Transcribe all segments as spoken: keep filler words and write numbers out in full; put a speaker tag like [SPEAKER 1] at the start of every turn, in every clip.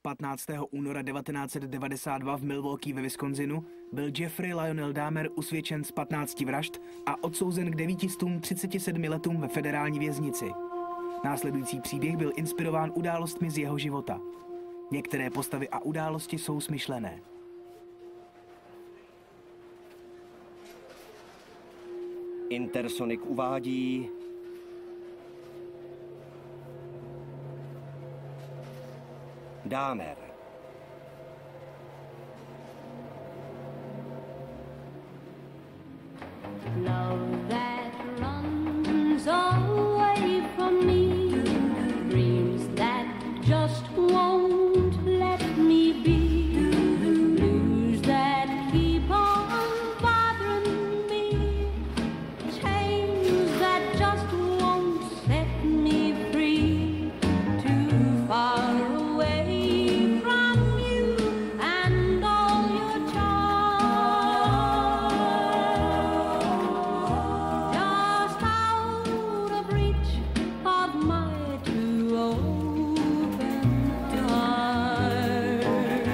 [SPEAKER 1] patnáctého února devatenáct set devadesát dva v Milwaukee ve Wisconsinu byl Jeffrey Lionel Dahmer usvědčen z patnácti vražd a odsouzen k devítistům třiceti sedmi letům ve federální věznici. Následující příběh byl inspirován událostmi z jeho života. Některé postavy a události jsou smyšlené.
[SPEAKER 2] Intersonic uvádí Dahmer.
[SPEAKER 3] Love that runs away from me, dreams that just won't let me be, blues that keep on bothering me, chains that just won't set me free, too far away from you and all your charms, just out of reach of my too open heart.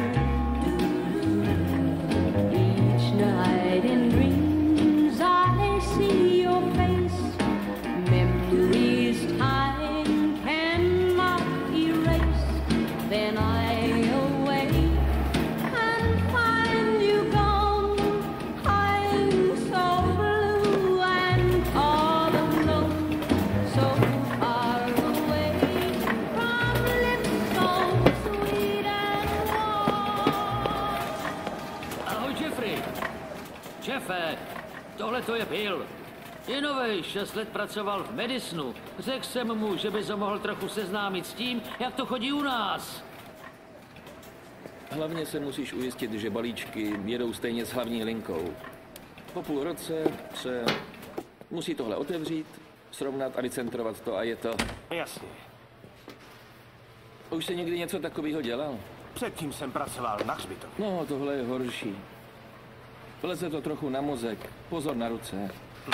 [SPEAKER 3] Each night in dreams I see your face, memories time cannot erase. Then I awake and find you gone. I'm so blue and all alone, so far away from lips so sweet and warm.
[SPEAKER 4] Ahoj, Jeffrey. Jeffe, tohle to je Bill. Je novej, šest let pracoval v Madisonu. Řekl jsem mu, že bys ho mohl trochu seznámit s tím, jak to chodí u nás.
[SPEAKER 5] Hlavně se musíš ujistit, že balíčky jedou stejně s hlavní linkou. Po půl roce se musí tohle otevřít, srovnat a vycentrovat to a je to.
[SPEAKER 6] Jasně.
[SPEAKER 5] Už jsi někdy něco takového dělal?
[SPEAKER 6] Předtím jsem pracoval na hřbitově.
[SPEAKER 5] No, tohle je horší. Vleze to trochu na mozek. Pozor na ruce.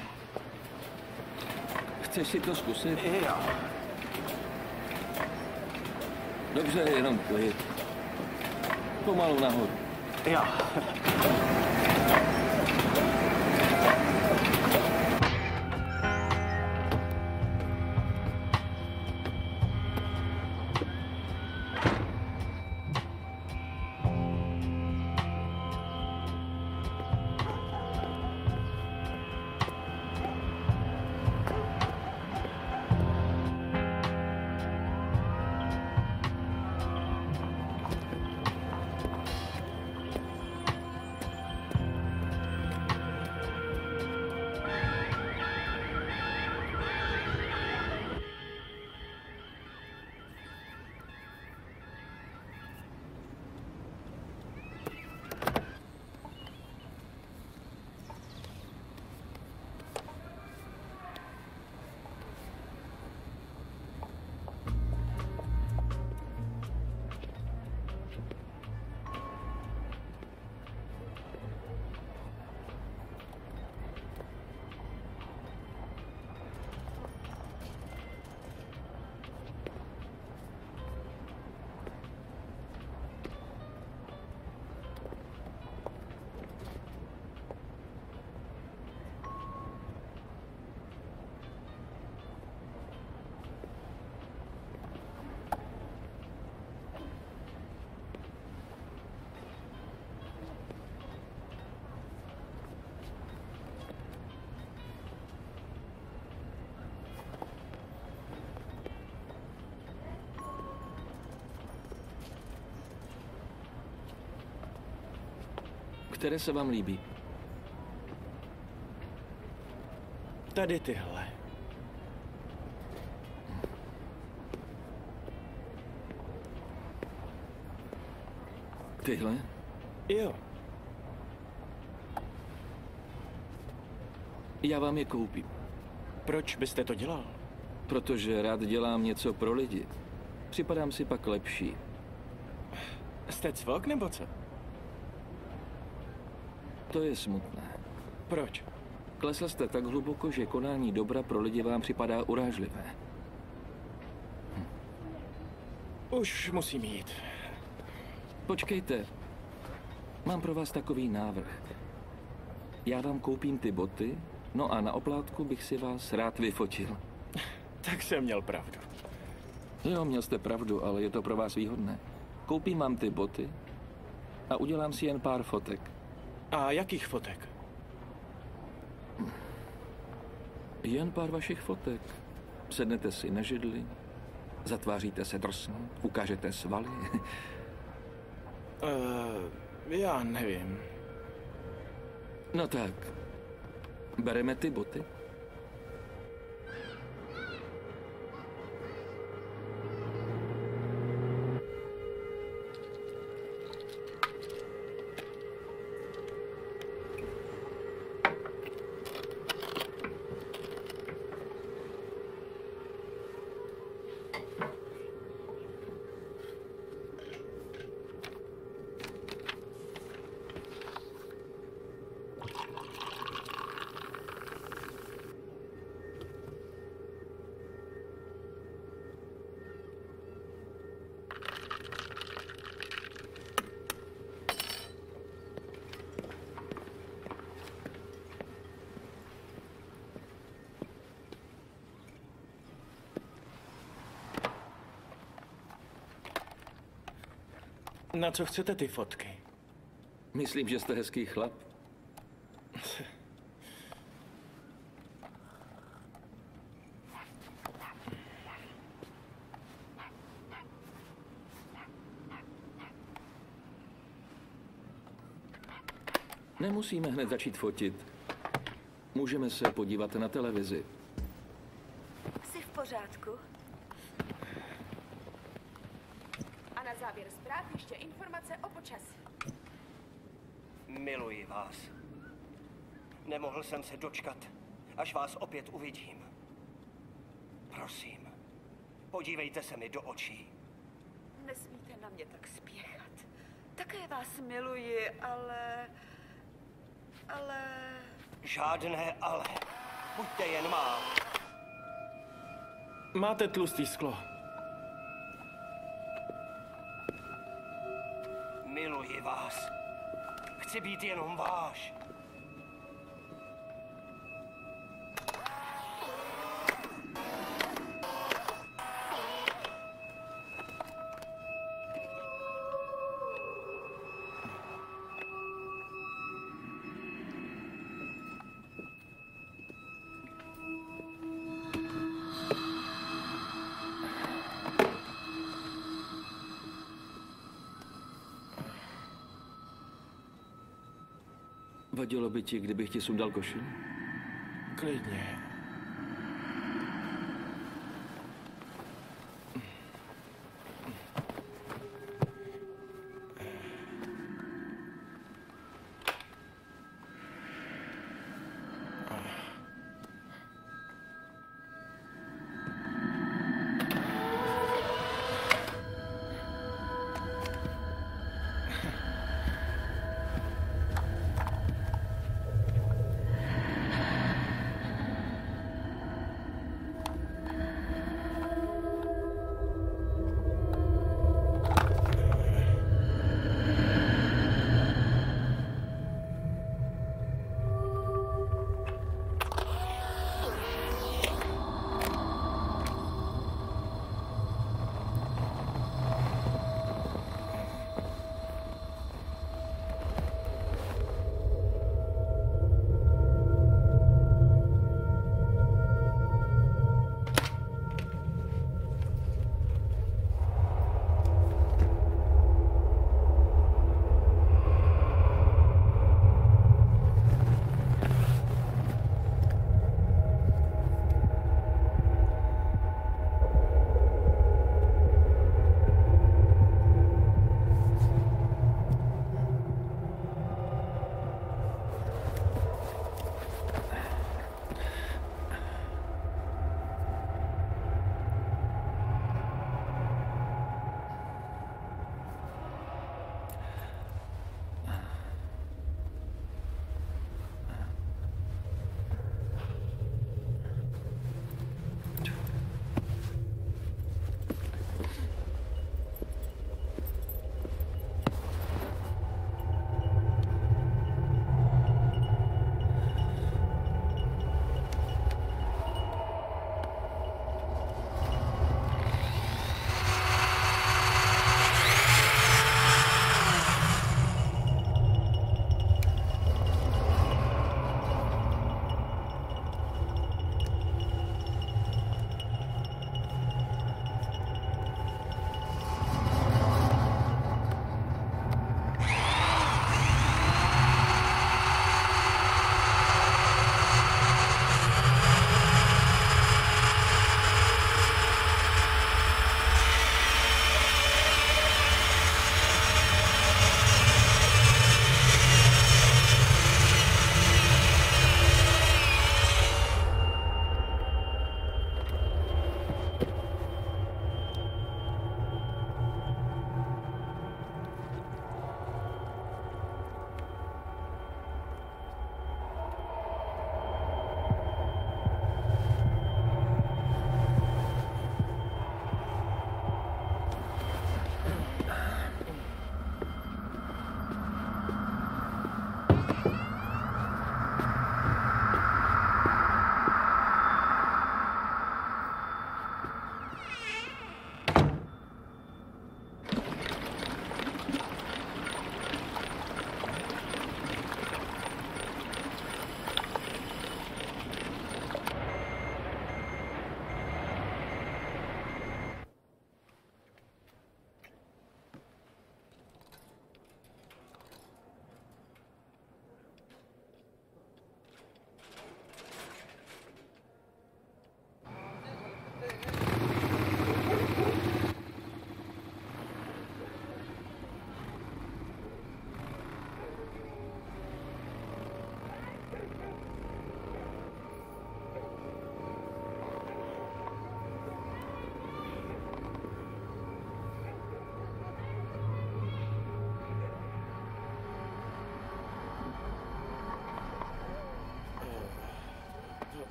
[SPEAKER 5] Chceš si to zkusit?
[SPEAKER 6] Jo.
[SPEAKER 5] Dobře, jenom klid. Pomalu nahoru.
[SPEAKER 6] Jo.
[SPEAKER 5] Které se vám líbí?
[SPEAKER 6] Tady tyhle.
[SPEAKER 5] Tyhle?
[SPEAKER 6] Jo.
[SPEAKER 5] Já vám je koupím.
[SPEAKER 6] Proč byste to dělal?
[SPEAKER 5] Protože rád dělám něco pro lidi. Připadám si pak lepší.
[SPEAKER 6] Jste cvok nebo co?
[SPEAKER 5] To je smutné.
[SPEAKER 6] Proč?
[SPEAKER 5] Klesl jste tak hluboko, že konání dobra pro lidi vám připadá urážlivé.
[SPEAKER 6] Už musím jít.
[SPEAKER 5] Počkejte. Mám pro vás takový návrh. Já vám koupím ty boty, no a na oplátku bych si vás rád vyfotil.
[SPEAKER 6] Tak jsem měl pravdu.
[SPEAKER 5] Jo, měl jste pravdu, ale je to pro vás výhodné. Koupím vám ty boty a udělám si jen pár fotek.
[SPEAKER 6] A jakých fotek?
[SPEAKER 5] Jen pár vašich fotek. Sednete si na židli, zatváříte se drsně, ukážete svaly.
[SPEAKER 6] Uh, já nevím.
[SPEAKER 5] No tak, bereme ty boty?
[SPEAKER 6] Na co chcete ty fotky?
[SPEAKER 5] Myslím, že jste hezký chlap. Nemusíme hned začít fotit. Můžeme se podívat na televizi.
[SPEAKER 7] Jsi v pořádku? A na závěr zpráv ještě informace o počasí.
[SPEAKER 2] Miluji vás. Nemohl jsem se dočkat, až vás opět uvidím. Prosím, podívejte se mi do očí.
[SPEAKER 7] Nesmíte na mě tak spěchat. Také vás miluji, ale... Ale...
[SPEAKER 2] Žádné ale. Buďte jen má.
[SPEAKER 6] Máte tlustý sklo.
[SPEAKER 2] Miluji vás. Chci být jenom váš.
[SPEAKER 5] Vadilo by ti, kdybych ti sundal košili?
[SPEAKER 6] Klidně.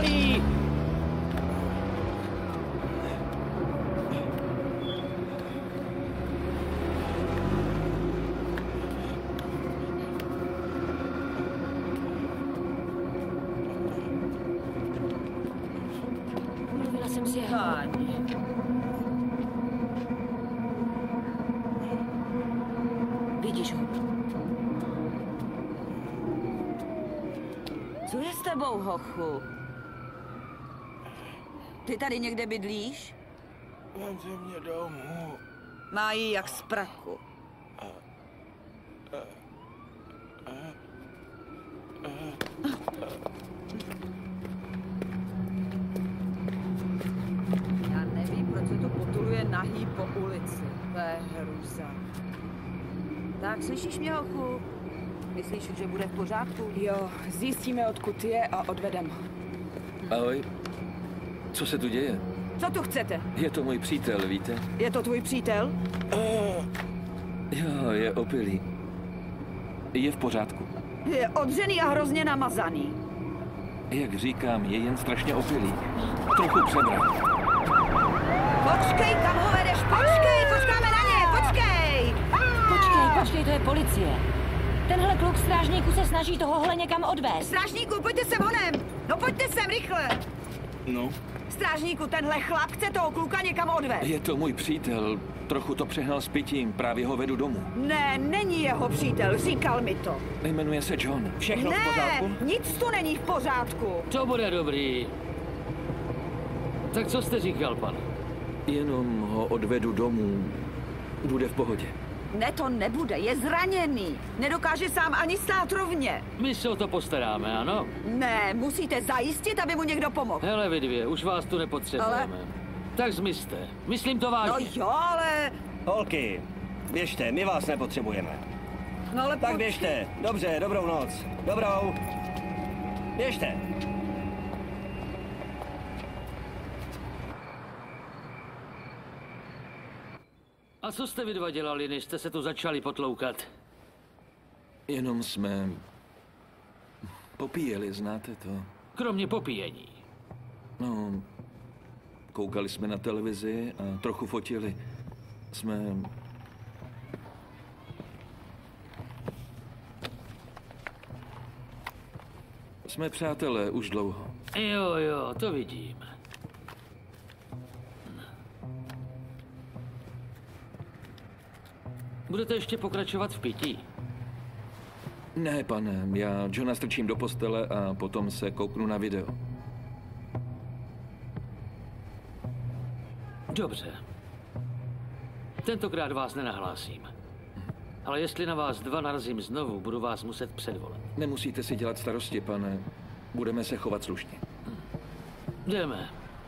[SPEAKER 4] Rychlý!
[SPEAKER 3] Mluvila jsem si jeho.
[SPEAKER 8] Háni.
[SPEAKER 3] Vidíš ho?
[SPEAKER 8] Co je s tebou, hochu? Ty tady někde bydlíš?
[SPEAKER 6] Vemte mě domů.
[SPEAKER 8] Má jí jak z praku. Já nevím, proč se to potuluje nahý po ulici. To je hruza. Tak, slyšíš mě, hochu? Myslíš, že bude v pořádku?
[SPEAKER 7] Jo, zjistíme, odkud je a odvedem ho.
[SPEAKER 5] Ahoj. Co se tu děje?
[SPEAKER 8] Co tu chcete?
[SPEAKER 5] Je to můj přítel, víte?
[SPEAKER 8] Je to tvůj přítel?
[SPEAKER 5] Jo, je opilý. Je v pořádku.
[SPEAKER 8] Je odřený a hrozně namazaný.
[SPEAKER 5] Jak říkám, je jen strašně opilý. Trochu přebrat.
[SPEAKER 8] Počkej, kam ho vedeš? Počkej, počkáme na ně, počkej!
[SPEAKER 3] Počkej, počkej, to je policie. Tenhle kluk strážníků se snaží tohohle někam odvést.
[SPEAKER 8] Strážníku, pojďte sem honem! No pojďte sem, rychle!
[SPEAKER 6] No,
[SPEAKER 8] Strážníku, tenhle chlap chce toho kluka někam odvést.
[SPEAKER 5] Je to můj přítel. Trochu to přehnal s pitím, právě ho vedu domů.
[SPEAKER 8] Ne, není jeho přítel, říkal mi to.
[SPEAKER 5] Jmenuje se John.
[SPEAKER 6] všechno v pořádku?
[SPEAKER 8] Ne, nic tu není v pořádku.
[SPEAKER 4] To bude dobrý. Tak co jste říkal, pane?
[SPEAKER 5] Jenom ho odvedu domů. Bude v pohodě.
[SPEAKER 8] Ne, to nebude, je zraněný. Nedokáže sám ani stát rovně.
[SPEAKER 4] My se o to postaráme, ano?
[SPEAKER 8] Ne, musíte zajistit, aby mu někdo pomohl.
[SPEAKER 4] Hele, vy dvě, už vás tu nepotřebujeme. Tak zmizte. Myslím to
[SPEAKER 8] No
[SPEAKER 4] vážně.
[SPEAKER 8] jo, ale...
[SPEAKER 2] Holky, běžte, my vás nepotřebujeme.
[SPEAKER 8] No ale
[SPEAKER 2] Tak
[SPEAKER 8] po-
[SPEAKER 2] běžte. Dobře, dobrou noc. Dobrou. Běžte.
[SPEAKER 4] A co jste vy dva dělali, než jste se tu začali potloukat?
[SPEAKER 5] Jenom jsme popíjeli, znáte to?
[SPEAKER 4] Kromě popíjení.
[SPEAKER 5] No, koukali jsme na televizi a trochu fotili. Jsme... Jsme přátelé už dlouho.
[SPEAKER 4] Jo, jo, to vidím. Budete ještě pokračovat v pití?
[SPEAKER 5] Ne, pane, já Johna strčím do postele a potom se kouknu na video.
[SPEAKER 4] Dobře. Tentokrát vás nenahlásím. Ale jestli na vás dva narazím znovu, budu vás muset předvolat.
[SPEAKER 5] Nemusíte si dělat starosti, pane. Budeme se chovat slušně.
[SPEAKER 4] Jdeme.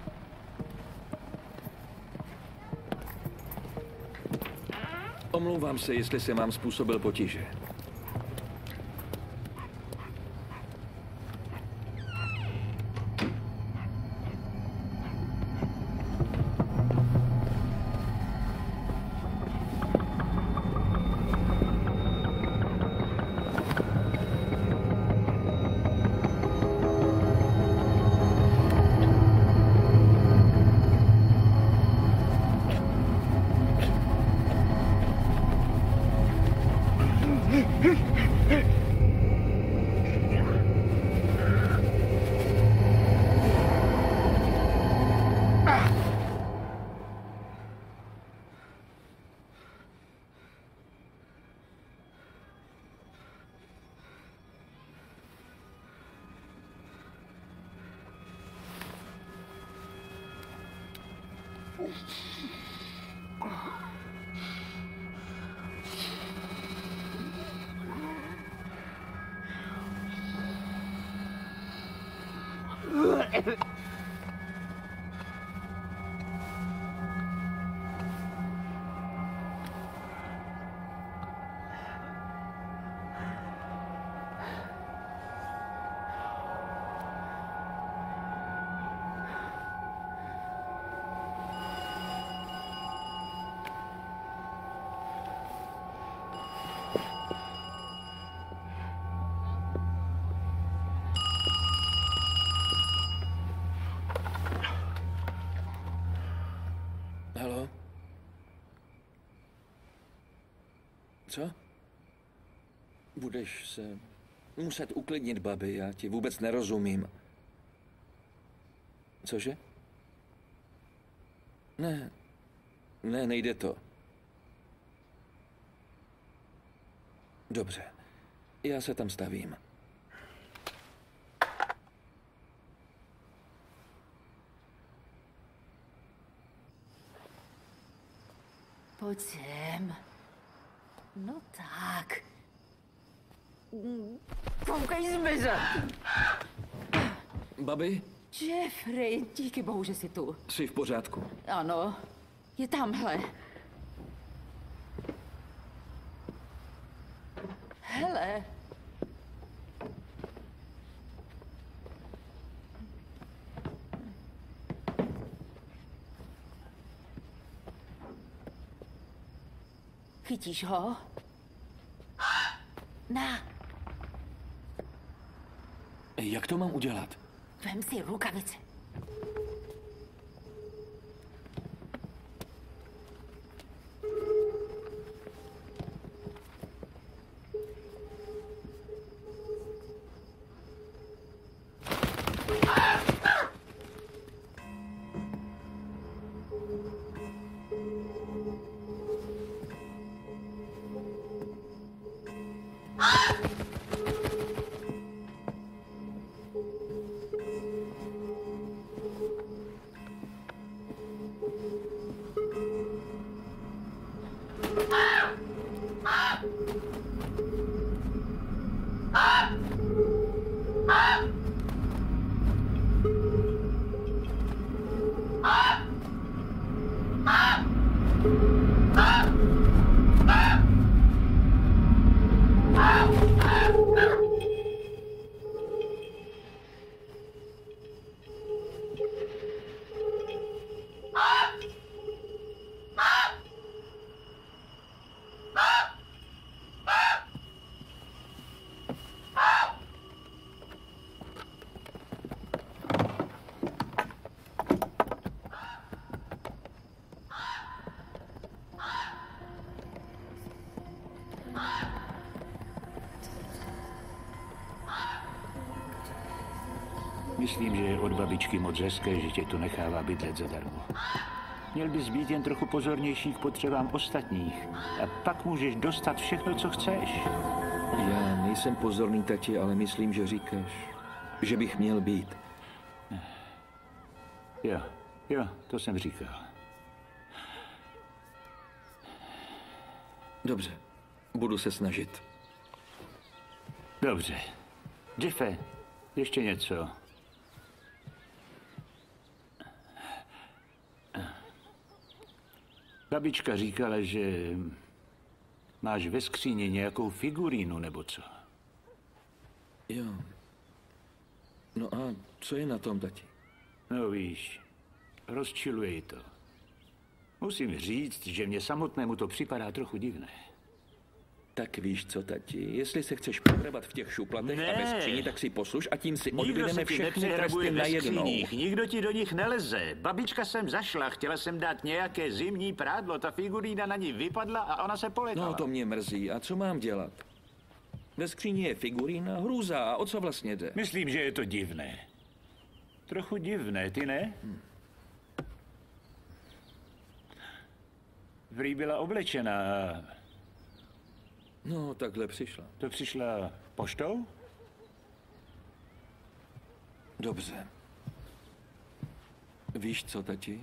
[SPEAKER 5] Omlouvám se, jestli jsem vám způsobil potíže. Haló? Co? Budeš se muset uklidnit, babi, já ti vůbec nerozumím. Cože? Ne, ne, nejde to. Dobře, já se tam stavím.
[SPEAKER 3] Pojď sem. No tak. Koukej zmizet.
[SPEAKER 5] Babi?
[SPEAKER 3] Jeffrey, díky bohu, že jsi tu.
[SPEAKER 5] Jsi v pořádku.
[SPEAKER 3] Ano, je tamhle. Hele. Chytíš ho? Na.
[SPEAKER 5] Jak to mám udělat?
[SPEAKER 3] Vem si rukavice.
[SPEAKER 9] Myslím, že je od babičky moc hezké, že tě tu nechává bydlet zadarmo. Měl bys být jen trochu pozornější k potřebám ostatních a pak můžeš dostat všechno, co chceš.
[SPEAKER 5] Já nejsem pozorný, tati, ale myslím, že říkáš, že bych měl být.
[SPEAKER 9] Jo, jo, to jsem říkal.
[SPEAKER 5] Dobře, budu se snažit.
[SPEAKER 9] Dobře. Jeffe, ještě něco. Babička říkala, že máš ve skříni nějakou figurínu, nebo co?
[SPEAKER 5] Jo. No a co je na tom, tati?
[SPEAKER 9] No víš, rozčiluje jí to. Musím říct, že mě samotnému to připadá trochu divné.
[SPEAKER 5] Tak víš co, tati, jestli se chceš pohrabat v těch šuplatech ne. a ve skříni, tak si posluš a tím si odbydeme všechny tresty najednou.
[SPEAKER 9] Nikdo ti do nich neleze. Babička sem zašla, chtěla jsem dát nějaké zimní prádlo, ta figurína na ní vypadla a ona se poletala.
[SPEAKER 5] No to mě mrzí. A co mám dělat? Ve skříni je figurína, hrůza. A o co vlastně jde?
[SPEAKER 9] Myslím, že je to divné. Trochu divné, ty ne? Hm. Prý byla oblečená.
[SPEAKER 5] No, takhle přišla.
[SPEAKER 9] To přišla poštou?
[SPEAKER 5] Dobře. Víš co, tati?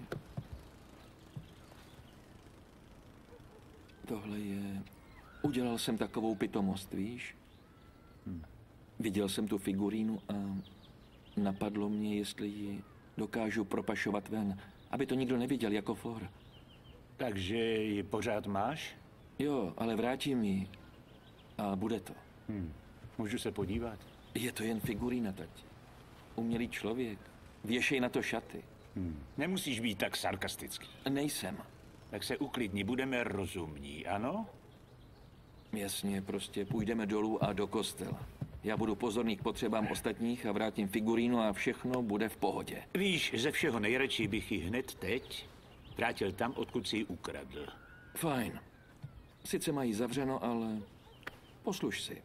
[SPEAKER 5] Tohle je... Udělal jsem takovou pitomost, víš? Hm. Viděl jsem tu figurínu a napadlo mě, jestli ji dokážu propašovat ven, aby to nikdo neviděl jako Flor.
[SPEAKER 9] Takže ji pořád máš?
[SPEAKER 5] Jo, ale vrátím ji. A bude to.
[SPEAKER 9] Hmm. Můžu se podívat?
[SPEAKER 5] Je to jen figurína, tati. Umělý člověk. Věšej na to šaty.
[SPEAKER 9] Hmm. Nemusíš být tak sarkastický.
[SPEAKER 5] Nejsem.
[SPEAKER 9] Tak se uklidni, budeme rozumní, ano?
[SPEAKER 5] Jasně, prostě půjdeme dolů a do kostela. Já budu pozorný k potřebám ostatních a vrátím figurínu a všechno bude v pohodě.
[SPEAKER 9] Víš, ze všeho nejradši bych ji hned teď Vrátil tam, odkud si ji ukradl.
[SPEAKER 5] Fajn. Sice mají zavřeno, ale posluš si.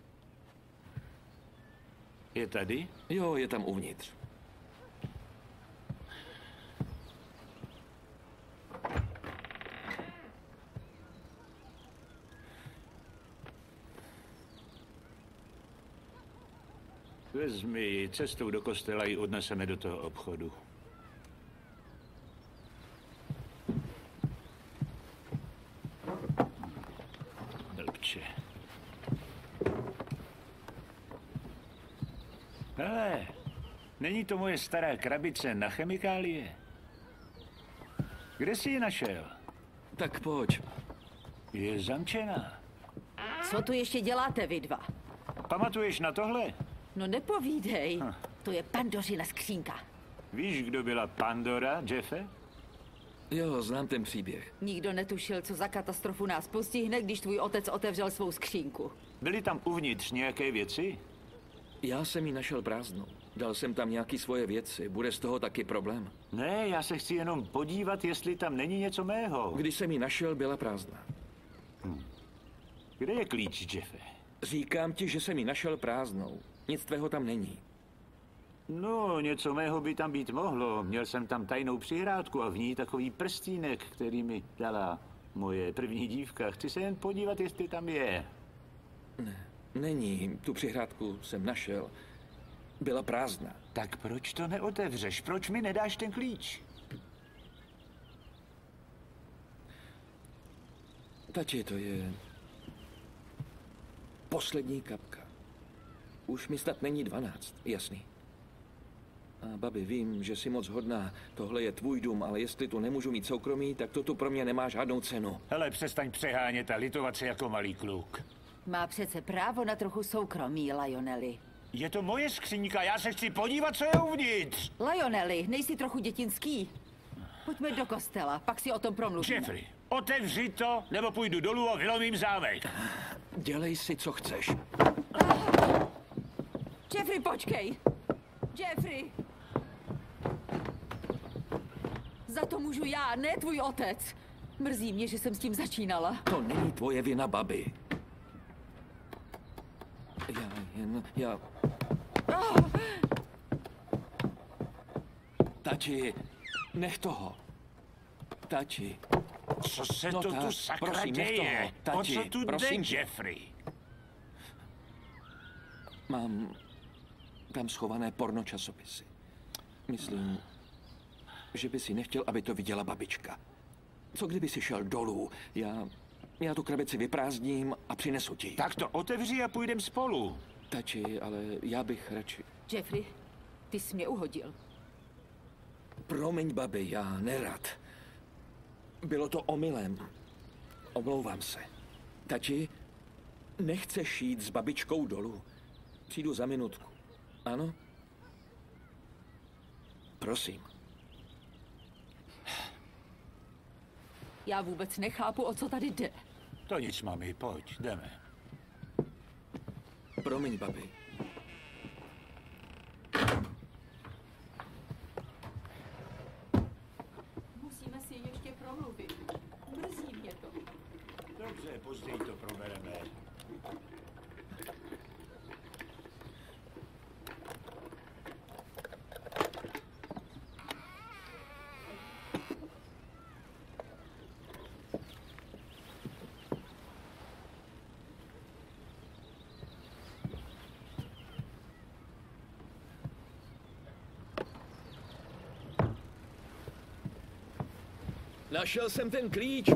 [SPEAKER 9] Je tady?
[SPEAKER 5] Jo, je tam uvnitř.
[SPEAKER 9] Vezmi ji, cestou do kostela ji odneseme do toho obchodu. Blbče. Hele, není to moje stará krabice na chemikálie? Kde jsi ji našel?
[SPEAKER 5] Tak pojď.
[SPEAKER 9] Je zamčená.
[SPEAKER 8] Co tu ještě děláte vy dva?
[SPEAKER 9] Pamatuješ na tohle?
[SPEAKER 8] No nepovídej. Hm. To je Pandořina skřínka.
[SPEAKER 9] Víš, kdo byla Pandora, Jeffe?
[SPEAKER 5] Jo, znám ten příběh.
[SPEAKER 8] Nikdo netušil, co za katastrofu nás postihne, když tvůj otec otevřel svou skřínku.
[SPEAKER 9] Byly tam uvnitř nějaké věci?
[SPEAKER 5] Já jsem ji našel prázdnou. Dal jsem tam nějaký svoje věci. Bude z toho taky problém?
[SPEAKER 9] Ne, já se chci jenom podívat, jestli tam není něco mého.
[SPEAKER 5] Když jsem ji našel, byla prázdná.
[SPEAKER 9] Hm. Kde je klíč, Jeffe?
[SPEAKER 5] Říkám ti, že jsem ji našel prázdnou. Nic tvého tam není.
[SPEAKER 9] No, něco mého by tam být mohlo. Měl jsem tam tajnou přihrádku a v ní takový prstínek, který mi dala moje první dívka. Chci se jen podívat, jestli tam je.
[SPEAKER 5] Ne, není. Tu přihrádku jsem našel. Byla prázdná.
[SPEAKER 9] Tak proč to neotevřeš? Proč mi nedáš ten klíč?
[SPEAKER 5] Tati, to je poslední kapka. Už mi snad není dvanáct, jasný. A babi, vím, že jsi moc hodná. Tohle je tvůj dům, ale jestli tu nemůžu mít soukromí, tak to tu pro mě nemá žádnou cenu.
[SPEAKER 9] Hele, přestaň přehánět a litovat se jako malý kluk.
[SPEAKER 8] Má přece právo na trochu soukromí, Lioneli.
[SPEAKER 9] Je to moje skříňka, já se chci podívat, co je uvnitř.
[SPEAKER 8] Lioneli, nejsi trochu dětinský? Pojďme do kostela, pak si o tom promluvíme.
[SPEAKER 9] Jeffrey, otevři to, nebo půjdu dolů a vylomím zámek.
[SPEAKER 5] Dělej si, co chceš.
[SPEAKER 8] Jeffrey, počkej! Jeffrey! Za to můžu já, ne tvůj otec. Mrzí mě, že jsem s tím začínala.
[SPEAKER 5] To není tvoje vina, babi. Já jen... Já...
[SPEAKER 8] Oh!
[SPEAKER 5] Tati, nech toho. Tati.
[SPEAKER 9] Co se
[SPEAKER 5] no
[SPEAKER 9] to
[SPEAKER 5] tak,
[SPEAKER 9] tu sakra
[SPEAKER 5] prosím,
[SPEAKER 9] děje?
[SPEAKER 5] Tati,
[SPEAKER 9] o co tu
[SPEAKER 5] prosím,
[SPEAKER 9] jde, Jeffrey?
[SPEAKER 5] Mám tam schované porno časopisy. Myslím, že by si nechtěl, aby to viděla babička. Co kdyby si šel dolů? Já, já tu krabici vyprázdním a přinesu ti.
[SPEAKER 9] Tak to otevři a půjdem spolu.
[SPEAKER 5] Tati, ale já bych radši...
[SPEAKER 8] Jeffrey, ty jsi mě uhodil.
[SPEAKER 5] Promiň, babi, já nerad. Bylo to omylem. Omlouvám se. Tati, nechceš jít s babičkou dolů? Přijdu za minutku. Ano? Prosím.
[SPEAKER 8] Já vůbec nechápu, o co tady jde.
[SPEAKER 9] To nic, mami, pojď, jdeme.
[SPEAKER 5] Promiň, babi.
[SPEAKER 8] Musíme si ještě promluvit. Mrzí mě to.
[SPEAKER 9] Dobře, později to probereme.
[SPEAKER 5] Našel jsem ten klíč.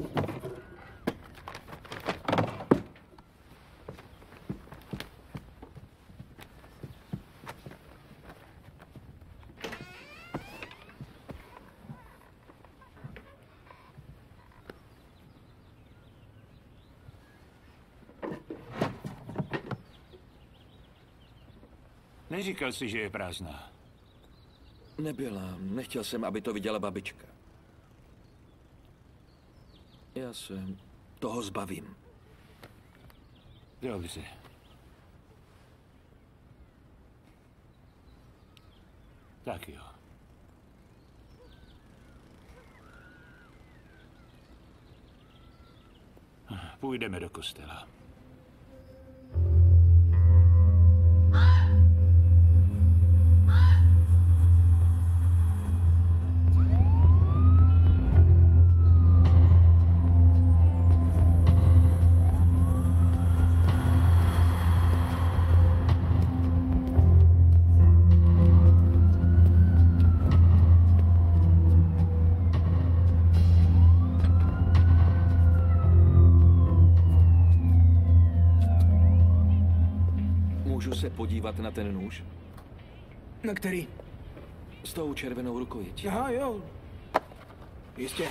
[SPEAKER 9] Neříkal jsi, že je prázdná.
[SPEAKER 5] Nebyla. Nechtěl jsem, aby to viděla babička. Já se toho zbavím.
[SPEAKER 9] Dobře. Tak jo. Půjdeme do kostela.
[SPEAKER 5] Můžu se podívat na ten nůž?
[SPEAKER 1] Na který?
[SPEAKER 5] S tou červenou rukojetí.
[SPEAKER 1] Aha, jo. Jistě.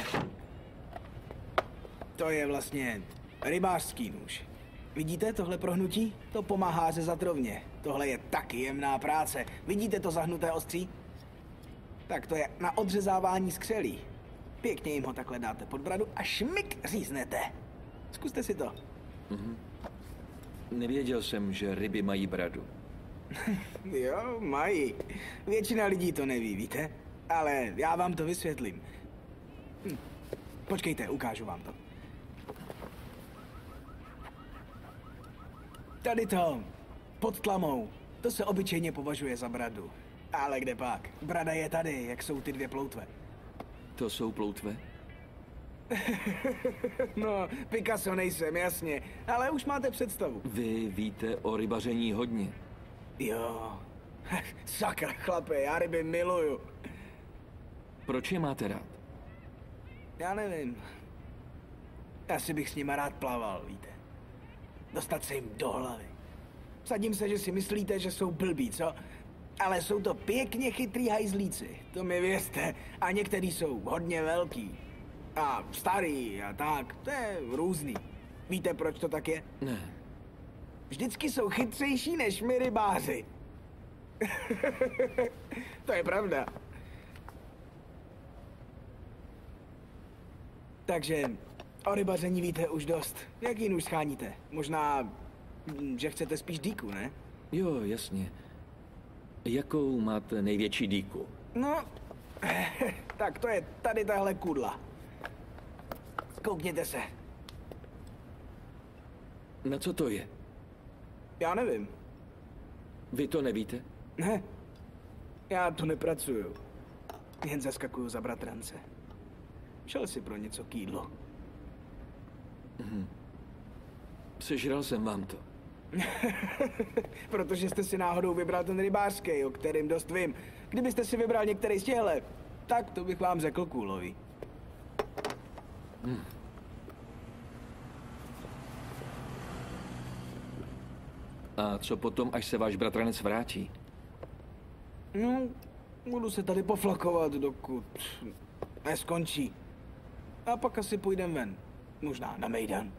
[SPEAKER 1] To je vlastně rybářský nůž. Vidíte tohle prohnutí? To pomáhá řezat rovně. Tohle je taky jemná práce. Vidíte to zahnuté ostří? Tak to je na odřezávání skřelí. Pěkně jim ho takhle dáte pod bradu a šmik říznete. Zkuste si to.
[SPEAKER 5] Mhm. Nevěděl jsem, že ryby mají bradu.
[SPEAKER 1] Jo, mají. Většina lidí to neví, víte? Ale já vám to vysvětlím. Hm. Počkejte, ukážu vám to. Tady to, pod tlamou, to se obyčejně považuje za bradu. Ale kde pak? Brada je tady, jak jsou ty dvě ploutve.
[SPEAKER 5] To jsou ploutve?
[SPEAKER 1] No, Picasso nejsem, jasně, ale už máte představu.
[SPEAKER 5] Vy víte o rybaření hodně.
[SPEAKER 1] Jo, sakra chlape, já ryby miluju.
[SPEAKER 5] Proč je máte rád?
[SPEAKER 1] Já nevím. Asi bych s nima rád plaval, víte. Dostat se jim do hlavy. Vsadím se, že si myslíte, že jsou blbí, co? Ale jsou to pěkně chytrý hajzlíci, to mi věřte. A některý jsou hodně velký. A starý a tak, to je různý. Víte, proč to tak je?
[SPEAKER 5] Ne.
[SPEAKER 1] Vždycky jsou chytřejší než my rybáři. To je pravda. Takže o rybaření víte už dost. Jaký nůž scháníte? Možná, že chcete spíš dýku, ne?
[SPEAKER 5] Jo, jasně. Jakou máte největší dýku?
[SPEAKER 1] No, tak to je tady tahle kudla. Koukněte se.
[SPEAKER 5] Na co to je?
[SPEAKER 1] Já nevím.
[SPEAKER 5] Vy to nevíte?
[SPEAKER 1] Ne. Já tu nepracuju. Jen zaskakuju za bratrance. Šel si pro něco k jídlu.
[SPEAKER 5] Mhm. Sežral jsem vám to.
[SPEAKER 1] Protože jste si náhodou vybral ten rybářský, o kterým dost vím. Kdybyste si vybral některý z těhle, tak to bych vám řekl kůlový.
[SPEAKER 5] Hmm. A co potom, až se váš bratranec vrátí?
[SPEAKER 1] No, budu se tady poflakovat, dokud neskončí. A pak asi půjdem ven. Možná na mejdan.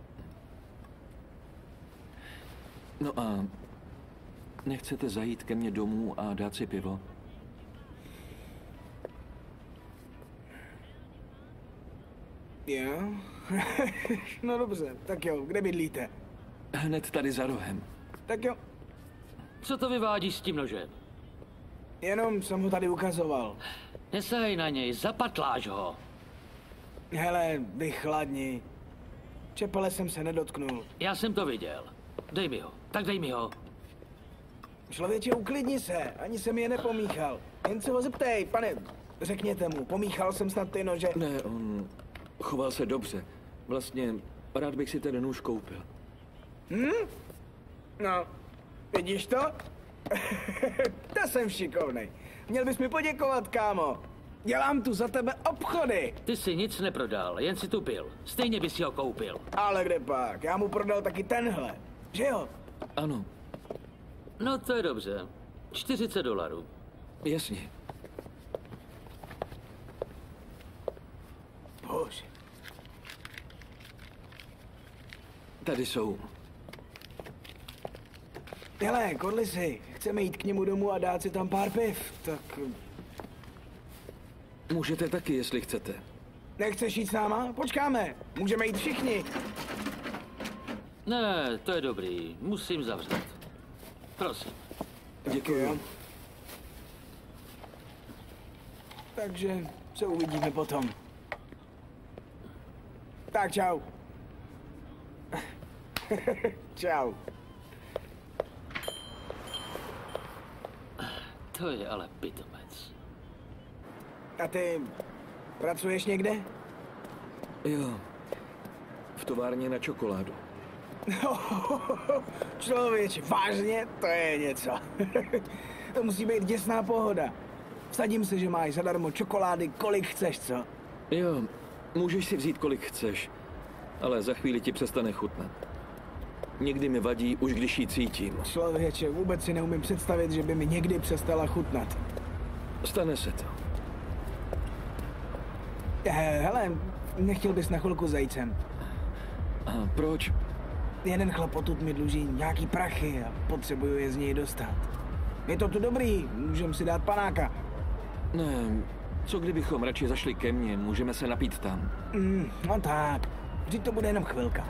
[SPEAKER 5] No a nechcete zajít ke mně domů a dát si pivo?
[SPEAKER 1] Jo? No dobře, tak jo, kde bydlíte?
[SPEAKER 5] Hned tady za rohem.
[SPEAKER 1] Tak jo.
[SPEAKER 4] Co to vyvádíš s tím nožem?
[SPEAKER 1] Jenom jsem ho tady ukazoval.
[SPEAKER 4] Nesahej na něj, zapatláš ho.
[SPEAKER 1] Hele, vychladni. Čepele jsem se nedotknul.
[SPEAKER 4] Já jsem to viděl. Dej mi ho, tak dej mi ho.
[SPEAKER 1] Člověče, uklidni se, ani jsem je nepomíchal. Jen se ho zeptej, pane, řekněte mu, pomíchal jsem snad ty nože.
[SPEAKER 5] Ne, on choval se dobře. Vlastně rád bych si ten nůž koupil.
[SPEAKER 1] Hm? No, vidíš to? To jsem šikovnej. Měl bys mi poděkovat, kámo. Dělám tu za tebe obchody.
[SPEAKER 4] Ty si nic neprodal, jen si tu pil. Stejně bys si ho koupil.
[SPEAKER 1] Ale kde pak? Já mu prodal taky tenhle. Že jo?
[SPEAKER 5] Ano.
[SPEAKER 4] No to je dobře. čtyřicet dolarů.
[SPEAKER 5] Jasně.
[SPEAKER 1] Bože.
[SPEAKER 5] Tady jsou.
[SPEAKER 1] Hele, Korlisi, chceme jít k němu domů a dát si tam pár piv, tak...
[SPEAKER 5] Můžete taky, jestli chcete.
[SPEAKER 1] Nechceš jít s náma? Počkáme, můžeme jít všichni.
[SPEAKER 4] Ne, to je dobrý, musím zavřít. Prosím.
[SPEAKER 5] Děkuji.
[SPEAKER 1] Takže se uvidíme potom. Tak čau.
[SPEAKER 6] Čau.
[SPEAKER 4] To je ale pitomec.
[SPEAKER 1] A ty pracuješ někde?
[SPEAKER 5] Jo, v továrně na čokoládu.
[SPEAKER 1] Člověče, vážně? To je něco. To musí být děsná pohoda. Vsadím se, že máš zadarmo čokolády, kolik chceš, co?
[SPEAKER 5] Jo, můžeš si vzít, kolik chceš, ale za chvíli ti přestane chutnat. Někdy mi vadí, už když ji cítím.
[SPEAKER 1] Člověče, vůbec si neumím představit, že by mi někdy přestala chutnat.
[SPEAKER 5] Stane se to.
[SPEAKER 1] Hele, nechtěl bys na chvilku zajít sem?
[SPEAKER 5] A proč?
[SPEAKER 1] Jeden chlap odtud mi dluží nějaký prachy a potřebuju je z něj dostat. Je to tu dobrý, můžem si dát panáka.
[SPEAKER 5] Ne, co kdybychom radši zašli ke mně, můžeme se napít tam.
[SPEAKER 1] Mm, no tak, vždyť to bude jenom chvilka.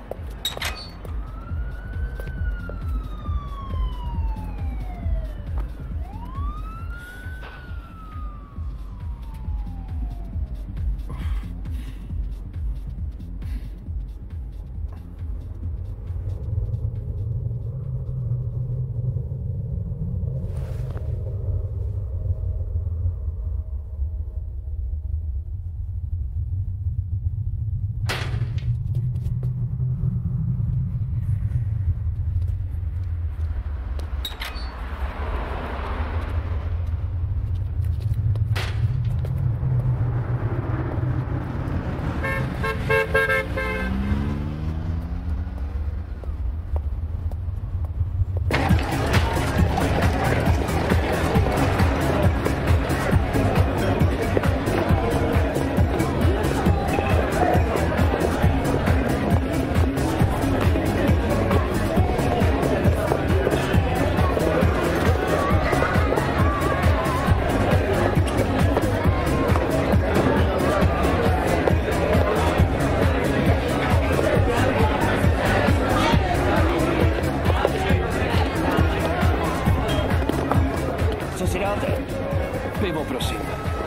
[SPEAKER 5] Pivo, prosím.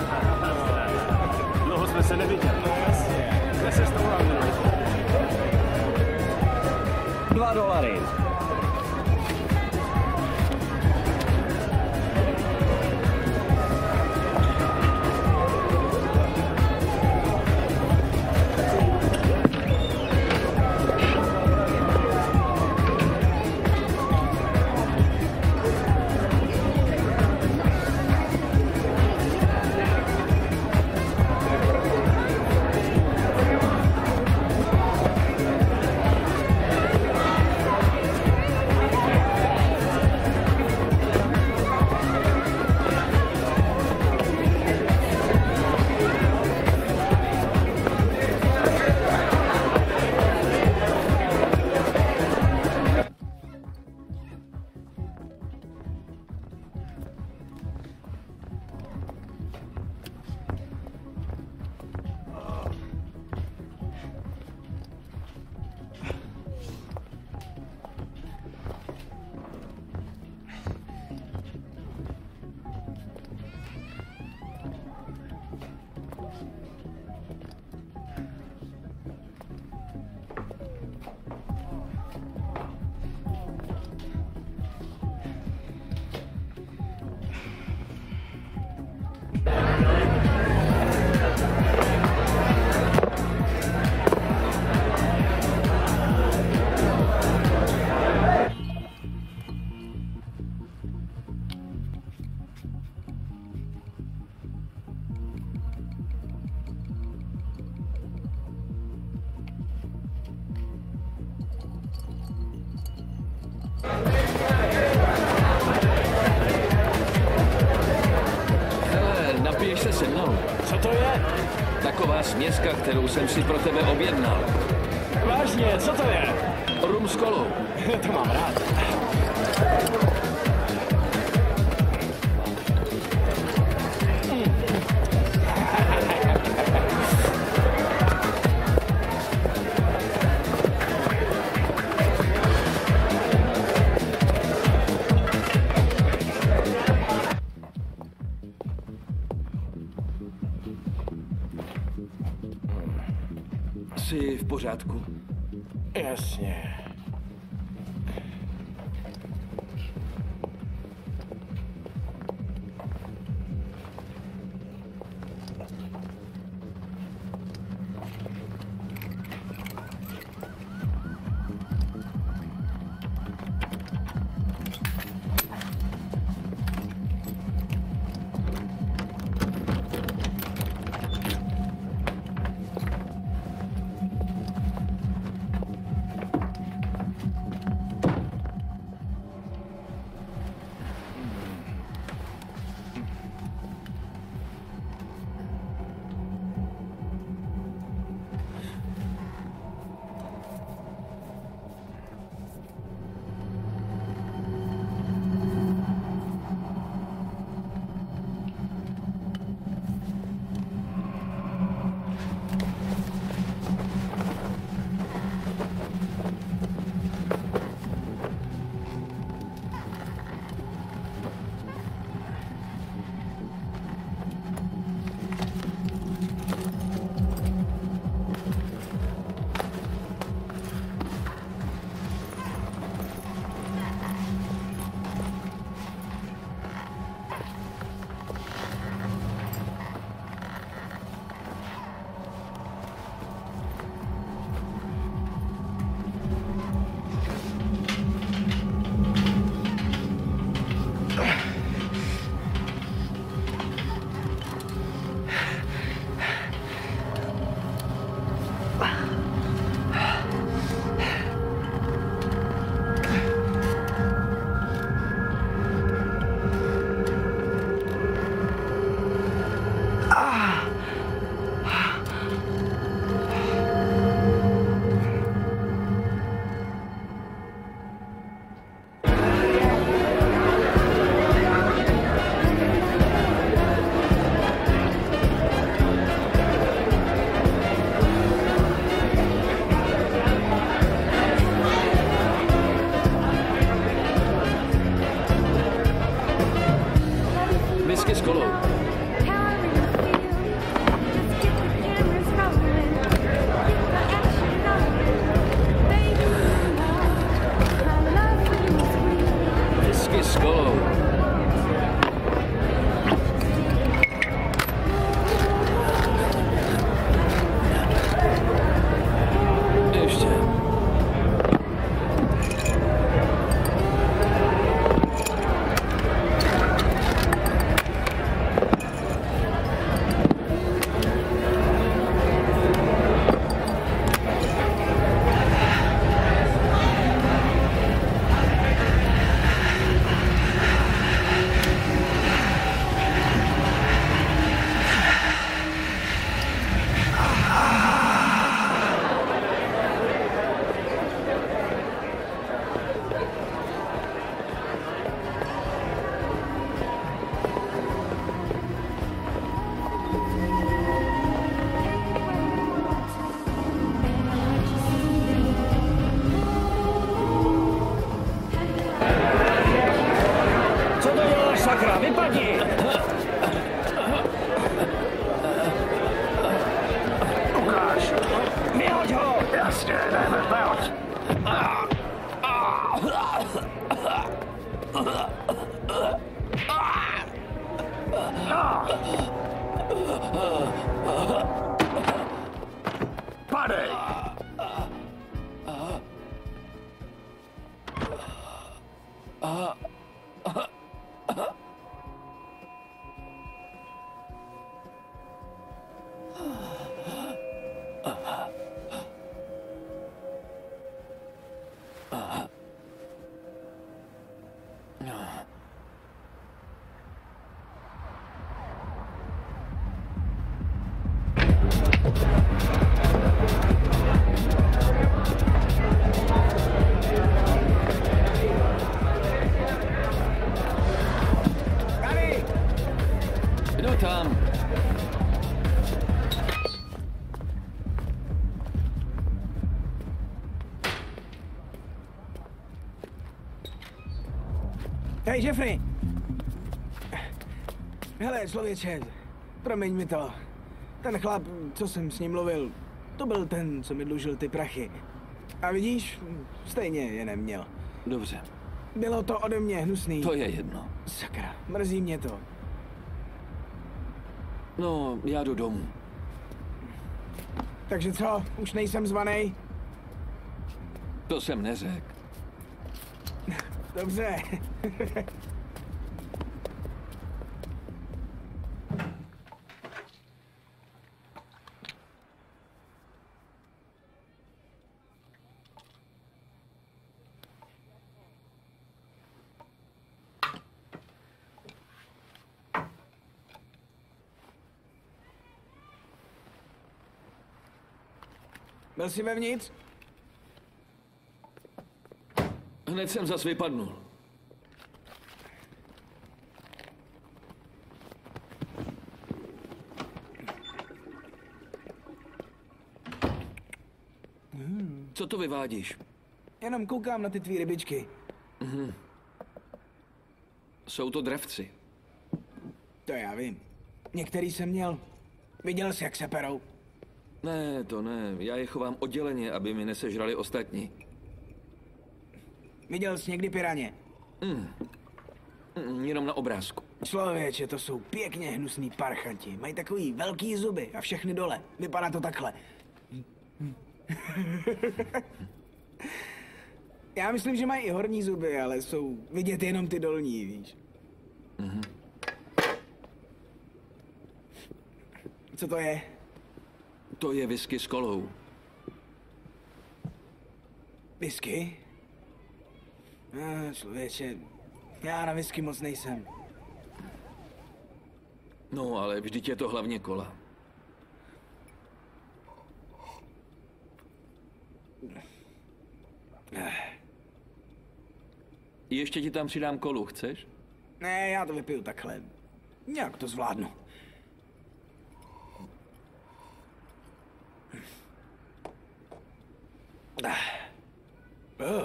[SPEAKER 6] Dlouho jsme se neviděli. No jasně. Kde se s tou hlavnou?
[SPEAKER 2] Dva dolary.
[SPEAKER 5] Hele, napiješ se se mnou.
[SPEAKER 6] Co to je?
[SPEAKER 5] Taková směska, kterou jsem si pro tebe objednal.
[SPEAKER 6] Vážně, co to je?
[SPEAKER 5] Rum s kolou.
[SPEAKER 6] To mám rád.
[SPEAKER 5] Jsi v pořádku?
[SPEAKER 6] Jasně.
[SPEAKER 9] Jasně, jdeme, pojď. Padej!
[SPEAKER 5] Kdo tam?
[SPEAKER 1] Hej, Jeffrey! Hele, člověče, promiň mi to. Ten chlap, co jsem s ním mluvil, to byl ten, co mi dlužil ty prachy. A vidíš, stejně je neměl.
[SPEAKER 5] Dobře.
[SPEAKER 1] Bylo to ode mě hnusný.
[SPEAKER 5] To je jedno.
[SPEAKER 1] Sakra, mrzí mě to.
[SPEAKER 5] No, já jdu domů.
[SPEAKER 1] Takže co, už nejsem zvanej?
[SPEAKER 5] To jsem neřekl.
[SPEAKER 1] Dobře. Byl jsi vevnitř?
[SPEAKER 5] Hned jsem zas vypadnul.
[SPEAKER 1] Hmm.
[SPEAKER 5] Co to vyvádíš?
[SPEAKER 1] Jenom koukám na ty tvý rybičky.
[SPEAKER 5] Mhm. Jsou to dravci.
[SPEAKER 1] To já vím. Některý jsem měl. Viděl jsi, jak se perou?
[SPEAKER 5] Ne, to ne. Já je chovám odděleně, aby mi nesežrali ostatní.
[SPEAKER 1] Viděl jsi někdy piraně?
[SPEAKER 5] Mm. Mm, jenom na obrázku.
[SPEAKER 1] Člověče, to jsou pěkně hnusný parchanti. Mají takový velký zuby a všechny dole. Vypadá to takhle. Já myslím, že mají i horní zuby, ale jsou vidět jenom ty dolní, víš.
[SPEAKER 5] Mhm.
[SPEAKER 1] Co to je?
[SPEAKER 5] To je whisky s kolou.
[SPEAKER 1] Whisky? No, člověče, já na whisky moc nejsem.
[SPEAKER 5] No, ale vždyť je to hlavně kola. Ještě ti tam přidám kolu, chceš?
[SPEAKER 1] Ne, já to vypiju takhle. Nějak to zvládnu. Uh.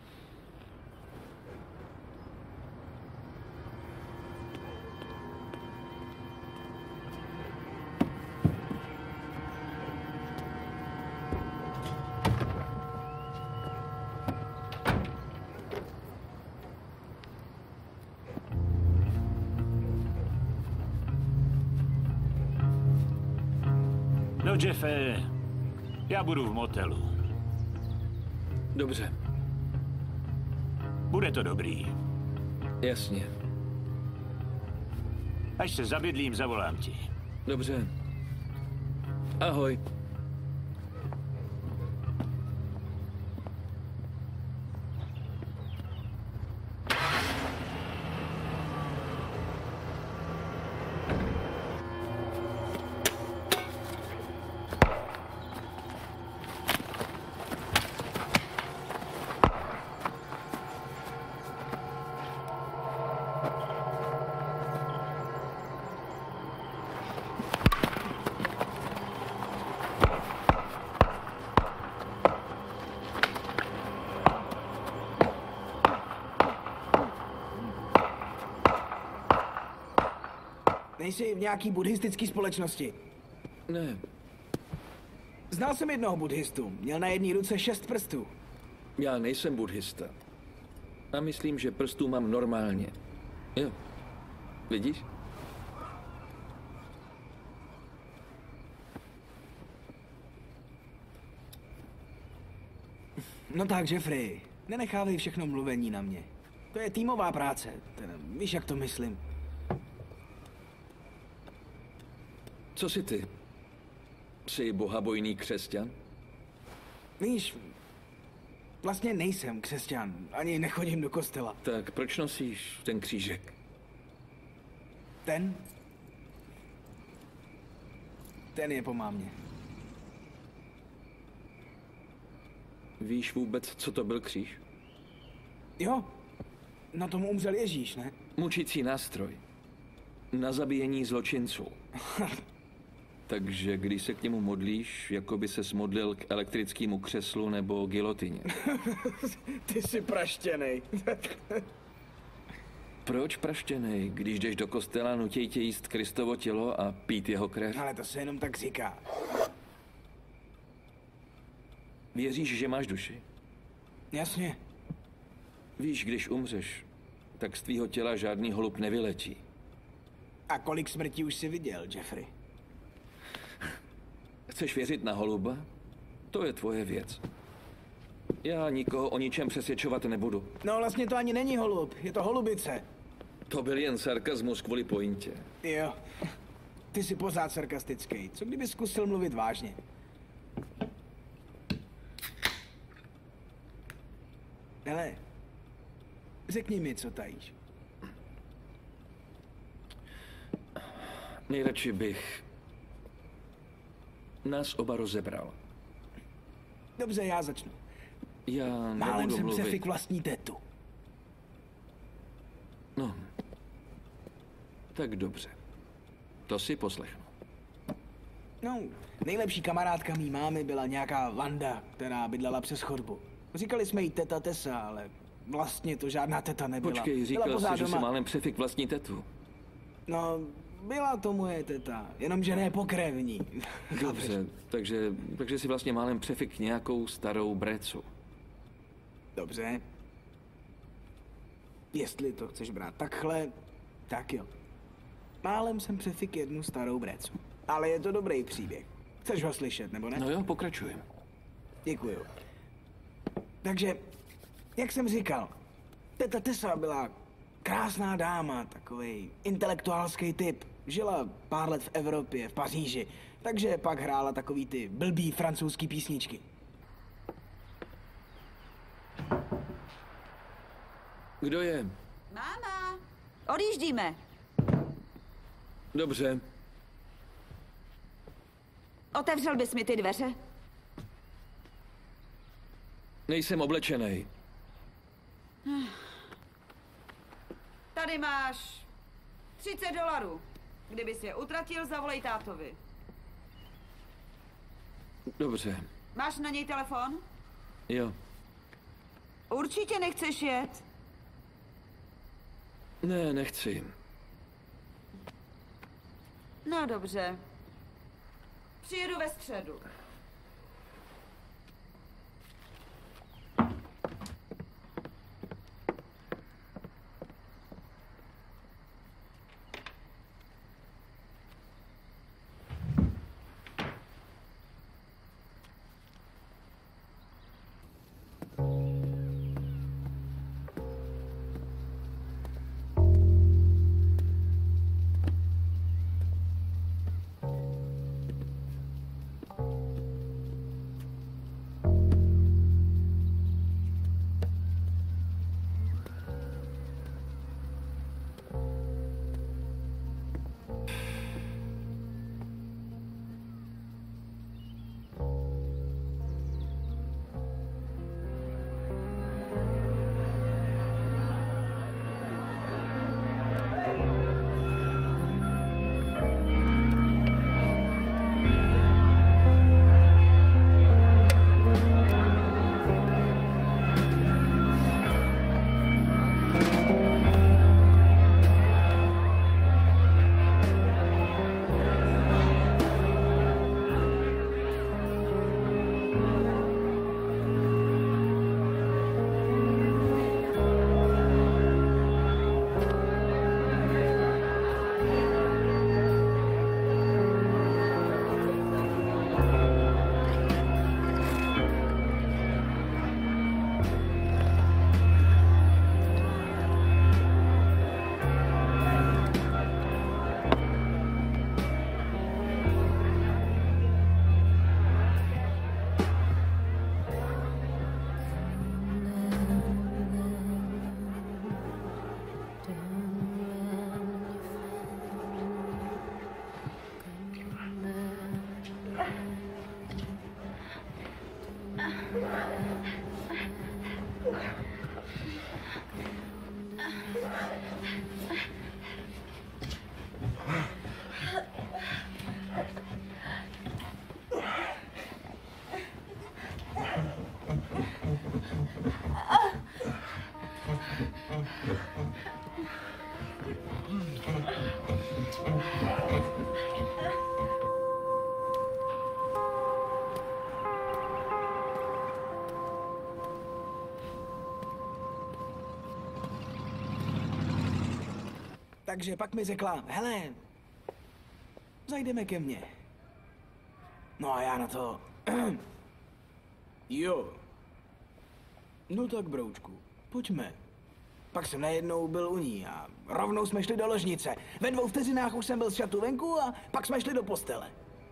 [SPEAKER 9] No, Jeffe, já budu v motelu.
[SPEAKER 5] Dobře.
[SPEAKER 9] Bude to dobrý.
[SPEAKER 5] Jasně.
[SPEAKER 9] Až se zabydlím, zavolám ti.
[SPEAKER 5] Dobře. Ahoj.
[SPEAKER 1] Nejsi v nějaký buddhistický společnosti?
[SPEAKER 5] Ne.
[SPEAKER 1] Znal jsem jednoho buddhistu. Měl na jedné ruce šest prstů.
[SPEAKER 5] Já nejsem buddhista. A myslím, že prstů mám normálně. Jo. Vidíš?
[SPEAKER 1] No tak, Jeffrey, nenechávej všechno mluvení na mě. To je týmová práce. Teda, víš, jak to myslím.
[SPEAKER 5] Co jsi ty? Jsi bohabojný křesťan?
[SPEAKER 1] Víš, vlastně nejsem křesťan. Ani nechodím do kostela.
[SPEAKER 5] Tak proč nosíš ten křížek?
[SPEAKER 1] Ten? Ten je po mámě.
[SPEAKER 5] Víš vůbec, co to byl kříž?
[SPEAKER 1] Jo, na tom umřel Ježíš, ne?
[SPEAKER 5] Mučící nástroj. Na zabíjení zločinců. Takže když se k němu modlíš, jako by ses modlil k elektrickému křeslu nebo gilotině.
[SPEAKER 1] Ty jsi praštěnej.
[SPEAKER 5] Proč praštěnej, když jdeš do kostela, nutěj tě jíst Kristovo tělo a pít jeho krev?
[SPEAKER 1] Ale to se jenom tak říká.
[SPEAKER 5] Věříš, že máš duši?
[SPEAKER 1] Jasně.
[SPEAKER 5] Víš, když umřeš, tak z tvýho těla žádný holub nevyletí.
[SPEAKER 1] A kolik smrtí už jsi viděl, Jeffrey?
[SPEAKER 5] Chceš věřit na holuba? To je tvoje věc. Já nikoho o ničem přesvědčovat nebudu.
[SPEAKER 1] No vlastně to ani není holub, je to holubice.
[SPEAKER 5] To byl jen sarkazmus kvůli pointě.
[SPEAKER 1] Jo. Ty jsi pořád sarkastický. Co kdyby zkusil mluvit vážně? Hele, řekni mi, co tajíš.
[SPEAKER 5] Nejradši bych nás oba rozebral.
[SPEAKER 1] Dobře, já začnu.
[SPEAKER 5] Já
[SPEAKER 1] Málem
[SPEAKER 5] nebudu
[SPEAKER 1] jsem
[SPEAKER 5] mluvit.
[SPEAKER 1] přefik vlastní tetu.
[SPEAKER 5] No, tak dobře. To si poslechnu.
[SPEAKER 1] No, nejlepší kamarádka mý mámy byla nějaká Vanda, která bydlela přes chodbu. Říkali jsme jí teta Tessa, ale vlastně to žádná teta nebyla.
[SPEAKER 5] Počkej,
[SPEAKER 1] byla
[SPEAKER 5] říkal
[SPEAKER 1] pořád
[SPEAKER 5] jsi, že
[SPEAKER 1] doma.
[SPEAKER 5] si málem přefik vlastní tetu.
[SPEAKER 1] No, byla to moje teta, jenomže ne pokrevní.
[SPEAKER 5] Dobře, takže, takže si vlastně málem přefik nějakou starou brecu.
[SPEAKER 1] Dobře. Jestli to chceš brát takhle, tak jo. Málem jsem přefik jednu starou brecu. Ale je to dobrý příběh. Chceš ho slyšet, nebo ne?
[SPEAKER 5] No jo, pokračujem.
[SPEAKER 1] Děkuju. Takže, jak jsem říkal, teta Tessa byla krásná dáma, takovej intelektuálský typ. Žila pár let v Evropě, v Paříži, takže pak hrála takový ty blbý francouzský písničky.
[SPEAKER 5] Kdo je?
[SPEAKER 8] Máma, odjíždíme.
[SPEAKER 5] Dobře.
[SPEAKER 8] Otevřel bys mi ty dveře?
[SPEAKER 5] Nejsem oblečenej.
[SPEAKER 8] Tady máš třicet dolarů. Kdybys je utratil, zavolej tátovi.
[SPEAKER 5] Dobře.
[SPEAKER 8] Máš na něj telefon?
[SPEAKER 5] Jo.
[SPEAKER 8] Určitě nechceš jet.
[SPEAKER 5] Ne, nechci.
[SPEAKER 8] No dobře. Přijedu ve středu.
[SPEAKER 1] Takže pak mi řekla, hele, zajdeme ke mně. No a já na to, jo. No tak, broučku, pojďme. Pak jsem najednou byl u ní a rovnou jsme šli do ložnice. Ve dvou vteřinách už jsem byl z šatu venku a pak jsme šli do postele.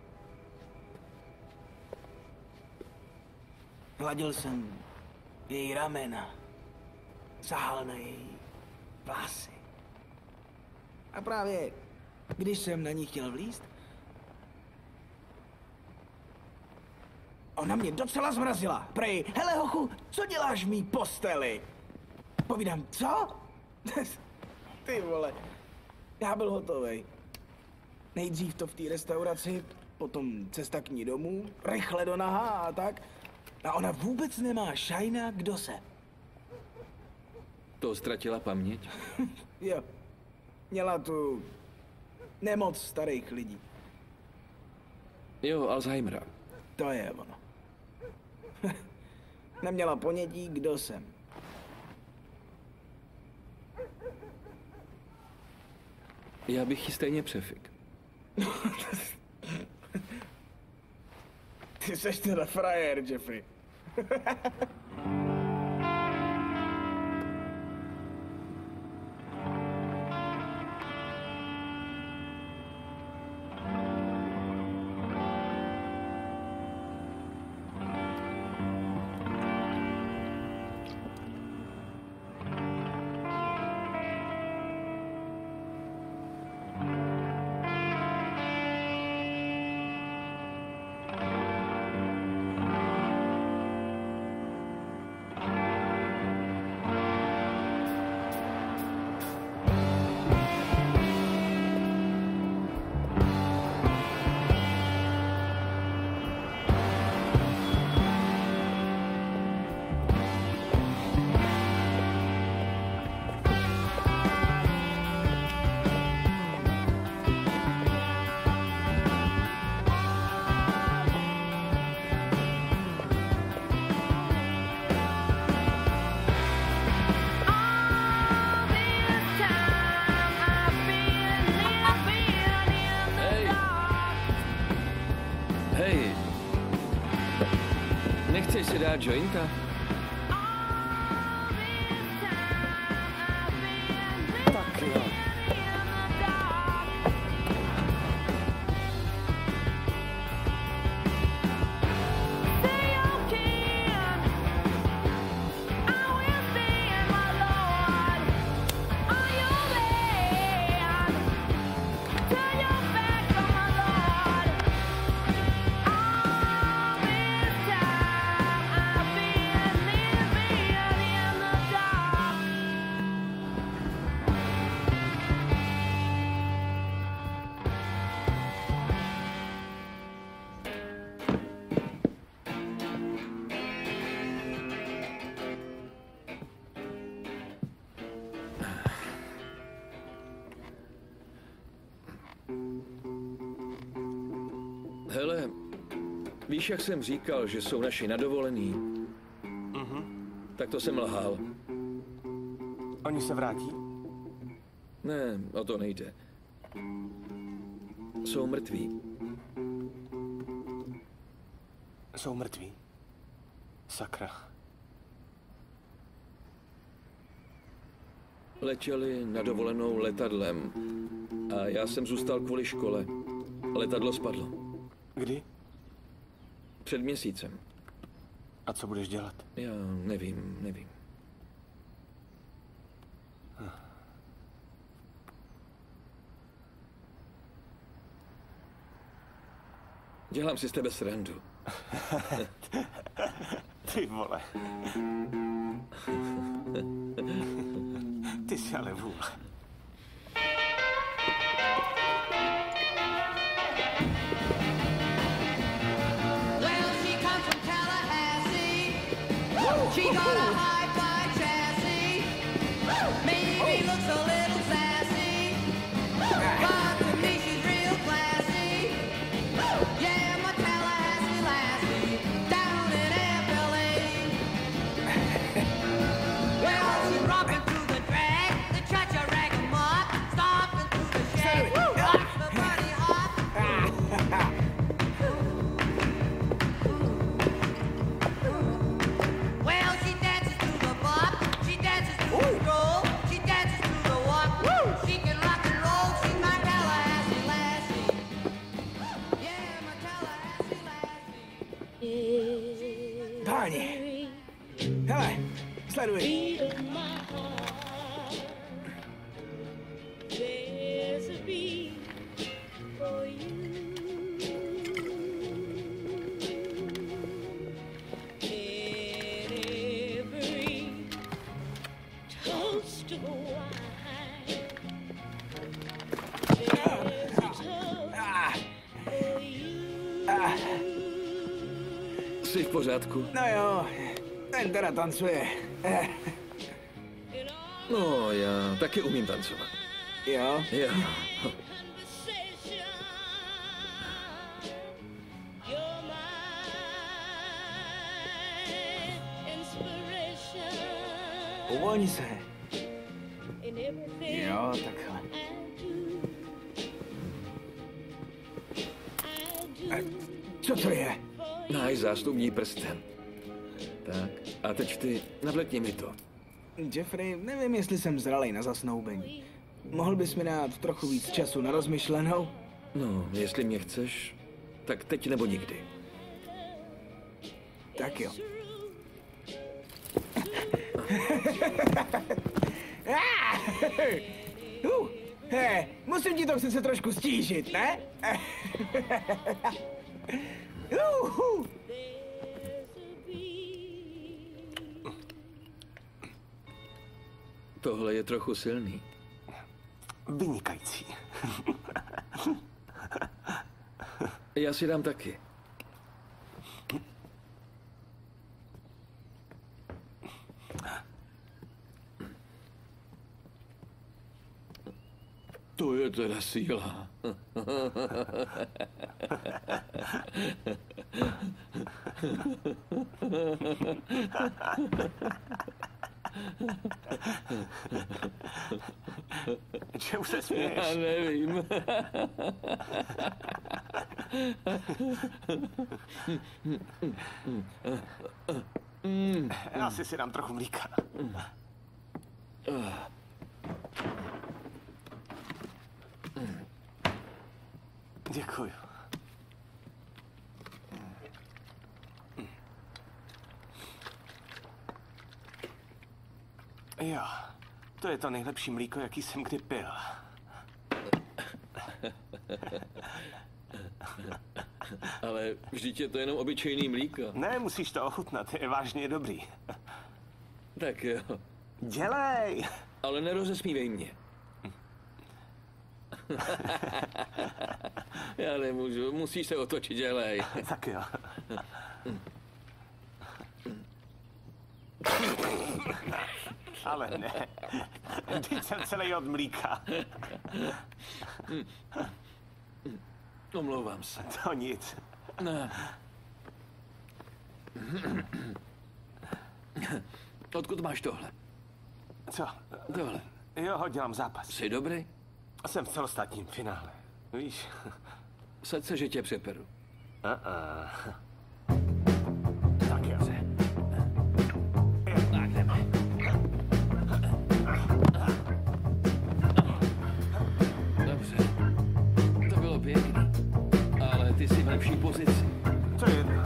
[SPEAKER 1] Hladil jsem její ramena, sahal na její vlasy. A právě když jsem na ní chtěl vlízt, ona mě docela zmrazila. Prej, hele hochu, co děláš v mý posteli? Povídám, co? Ty vole, já byl hotovej. Nejdřív to v té restauraci, potom cesta k ní domů, rychle do naha a tak. A ona vůbec nemá šajna, kdo se.
[SPEAKER 5] To ztratila paměť?
[SPEAKER 1] Jo, měla tu nemoc starých lidí.
[SPEAKER 5] Jo, Alzheimera.
[SPEAKER 1] To je ono. Neměla ponětí, kdo jsem.
[SPEAKER 5] Já bych ji stejně přefik.
[SPEAKER 1] Ty seš teda frajer, Jeffrey.
[SPEAKER 5] Nechceš si dát jointa?
[SPEAKER 1] Tak jo.
[SPEAKER 5] Hele, víš, jak jsem říkal, že jsou naši na dovolený?
[SPEAKER 2] Mhm.
[SPEAKER 5] Tak to jsem lhal.
[SPEAKER 2] Oni se vrátí?
[SPEAKER 5] Ne, o to nejde. Jsou mrtví.
[SPEAKER 2] Jsou mrtví? Sakra.
[SPEAKER 5] Letěli na dovolenou letadlem a já jsem zůstal kvůli škole. Letadlo spadlo.
[SPEAKER 2] Kdy?
[SPEAKER 5] Před měsícem.
[SPEAKER 2] A co budeš dělat?
[SPEAKER 5] Já nevím, nevím. Dělám si z tebe srandu.
[SPEAKER 2] Ty vole. Ty jsi ale vůle.
[SPEAKER 10] She got a high-fi chassis, maybe looks a little sassy, but to me she's real classy. Yeah, my Tallahassee lassie, down in F L A. Well, she's romping through the drag, the cha-cha rag 'em up, stop
[SPEAKER 1] Páni. Hele, sleduj.
[SPEAKER 5] Jsi v pořádku?
[SPEAKER 1] No jo, ten teda tancuje.
[SPEAKER 5] No, já taky umím tancovat.
[SPEAKER 1] Jo?
[SPEAKER 5] Jo.
[SPEAKER 1] Uvolni se. Jo, takhle. A co to je?
[SPEAKER 5] Náš zástupní prsten. Tak, a teď ty, navlekni mi to.
[SPEAKER 1] Jeffrey, nevím, jestli jsem zralej na zasnoubení. Mohl bys mi dát trochu víc času na rozmyšlenou?
[SPEAKER 5] No, jestli mě chceš, tak teď nebo nikdy.
[SPEAKER 1] Tak jo. uh, he, musím ti to přece trošku stížit, ne? uh,
[SPEAKER 5] Tohle je trochu silný.
[SPEAKER 2] Vynikající.
[SPEAKER 5] Já si dám taky. To je teda síla.
[SPEAKER 2] Čemu se směješ?
[SPEAKER 5] Já nevím.
[SPEAKER 2] Já si si dám trochu mlíka. Děkuju. Jo, to je to nejlepší mlíko, jaký jsem kdy pil.
[SPEAKER 5] Ale vždyť je to jenom obyčejný mlíko.
[SPEAKER 2] Ne, musíš to ochutnat, je vážně dobrý.
[SPEAKER 5] Tak jo.
[SPEAKER 2] Dělej!
[SPEAKER 5] Ale nerozesmívej mě. Já nemůžu, musíš se otočit, dělej.
[SPEAKER 2] Tak jo. Ale ne. Teď jsem celý od mlíka.
[SPEAKER 5] Omlouvám se.
[SPEAKER 2] To nic.
[SPEAKER 5] Ne. Odkud máš tohle?
[SPEAKER 2] Co?
[SPEAKER 5] Tohle.
[SPEAKER 2] Jo, dělám zápas.
[SPEAKER 5] Jsi dobrý?
[SPEAKER 2] Jsem v celostátním finále. Víš?
[SPEAKER 5] Sad se, že tě přeperu.
[SPEAKER 2] Uh-uh. Tak jo.
[SPEAKER 5] Tak jdeme. Dobře. To bylo pěkný. Ale ty jsi v lepší pozici.
[SPEAKER 2] To je jedno.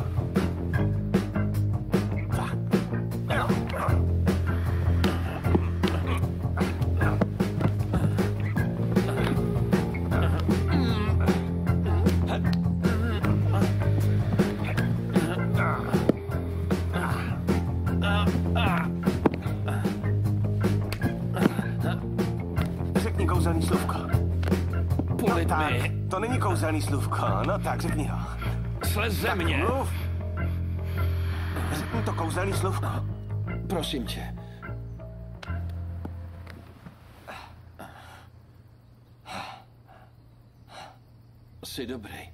[SPEAKER 2] Řekni kouzelný slůvko.
[SPEAKER 5] Polit
[SPEAKER 2] No tak,
[SPEAKER 5] mi.
[SPEAKER 2] to není kouzelný slůvko. No tak, řekni ho.
[SPEAKER 5] Slez ze
[SPEAKER 2] Tak
[SPEAKER 5] mě.
[SPEAKER 2] mluv. Řekni to kouzelný slůvko.
[SPEAKER 5] Prosím tě. Jsi dobrý.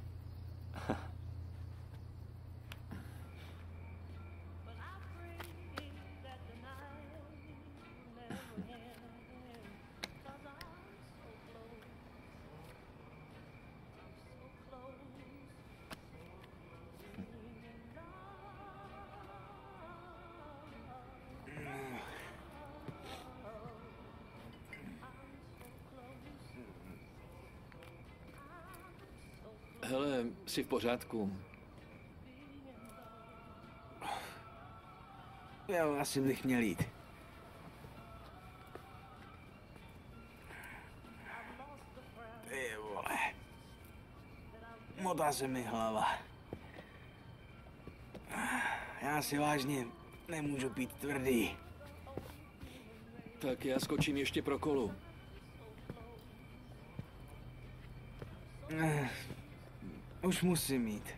[SPEAKER 5] Hele, jsi v pořádku.
[SPEAKER 1] Jo, asi bych měl jít. Ty vole. Motá se mi hlava. Já si vážně nemůžu pít tvrdý.
[SPEAKER 5] Tak já skočím ještě pro kolu.
[SPEAKER 1] Eh, Už musím jít.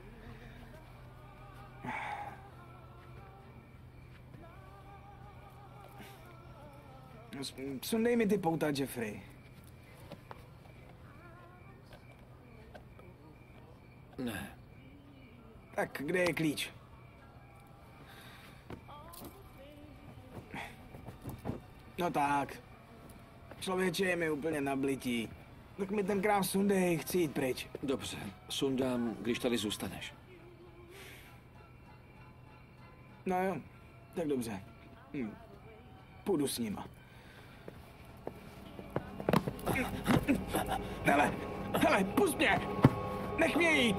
[SPEAKER 1] Sundej mi ty pouta, Jeffrey.
[SPEAKER 5] Ne.
[SPEAKER 1] Tak kde je klíč? No tak. Člověče, je mi úplně nablití. Tak mi ten krám sundej, chci jít pryč.
[SPEAKER 5] Dobře, sundám, když tady zůstaneš.
[SPEAKER 1] No jo, tak dobře. Hm. Půjdu s nima. Hele, hele, pust mě! Nech mě jít!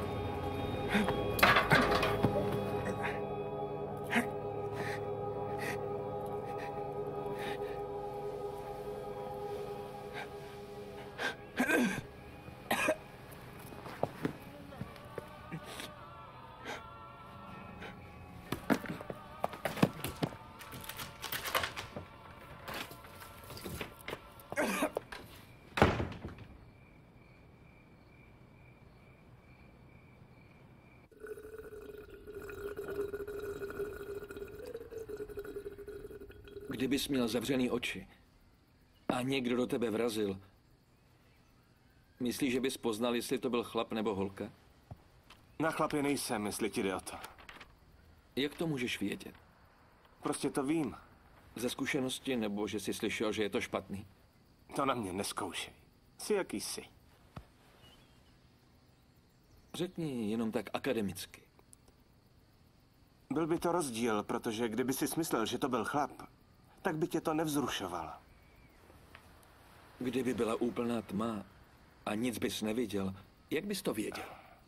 [SPEAKER 5] Kdybys měl zavřený oči a někdo do tebe vrazil, myslíš, že bys poznal, jestli to byl chlap nebo holka?
[SPEAKER 6] Na chlapě nejsem, jestli ti jde o to.
[SPEAKER 5] Jak to můžeš vědět?
[SPEAKER 6] Prostě to vím.
[SPEAKER 5] Ze zkušenosti, nebo že jsi slyšel, že je to špatný?
[SPEAKER 6] To na mě neskoušej. Jsi jaký jsi.
[SPEAKER 5] Řekni jenom tak akademicky.
[SPEAKER 6] Byl by to rozdíl, protože kdyby si smyslel, že to byl chlap, tak by tě to nevzrušovalo.
[SPEAKER 5] Kdyby byla úplná tma a nic bys neviděl, jak bys to věděl?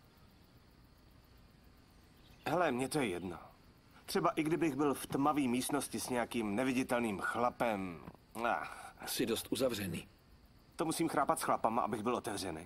[SPEAKER 6] Hele, mně to je jedno. Třeba i kdybych byl v tmavé místnosti s nějakým neviditelným chlapem. Ah.
[SPEAKER 5] Jsi dost uzavřený.
[SPEAKER 6] To musím chrápat s chlapama, abych byl otevřený.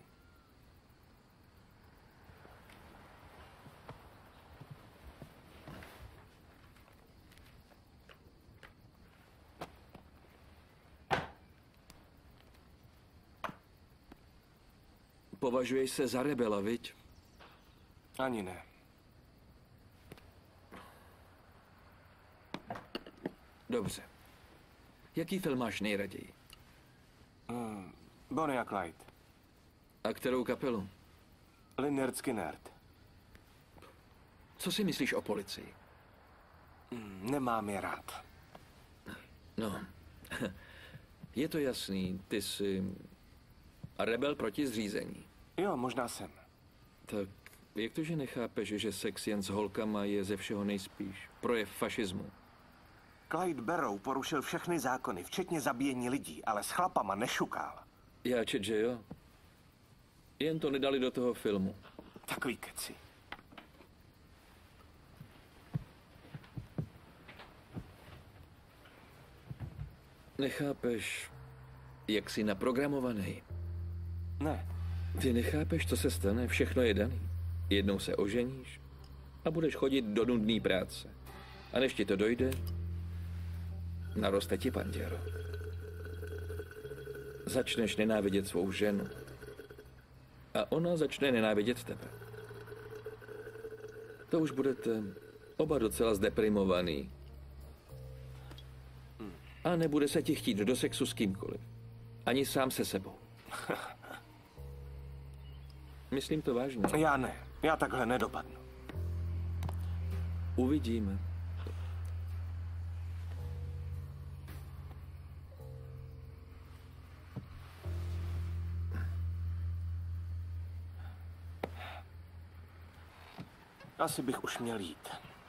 [SPEAKER 5] Považuješ se za rebela, viď?
[SPEAKER 6] Ani ne.
[SPEAKER 5] Dobře. Jaký film máš nejraději?
[SPEAKER 6] Uh, Bonnie a Clyde.
[SPEAKER 5] A kterou kapelu?
[SPEAKER 6] Lynyrd Skynyrd.
[SPEAKER 5] Co si myslíš o policii?
[SPEAKER 6] Mm, nemám je rád.
[SPEAKER 5] No, je to jasný, ty jsi rebel proti zřízení.
[SPEAKER 6] Jo, možná jsem.
[SPEAKER 5] Tak jak to, že nechápeš, že sex jen s holkama je ze všeho nejspíš projev fašismu?
[SPEAKER 6] Clyde Barrow porušil všechny zákony, včetně zabíjení lidí, ale s chlapama nešukal.
[SPEAKER 5] Já čet, že jo. Jen to nedali do toho filmu.
[SPEAKER 6] Takový keci.
[SPEAKER 5] Nechápeš, jak jsi naprogramovaný?
[SPEAKER 6] Ne.
[SPEAKER 5] Ty nechápeš, co se stane, všechno je daný. Jednou se oženíš a budeš chodit do nudné práce. A než ti to dojde, naroste ti panděro. Začneš nenávidět svou ženu. A ona začne nenávidět tebe. To už budete oba docela zdeprimovaný. A nebude se ti chtít do sexu s kýmkoliv. Ani sám se sebou. Myslím to vážně.
[SPEAKER 6] Já ne. Já takhle nedopadnu.
[SPEAKER 5] Uvidíme.
[SPEAKER 6] Asi bych už měl jít.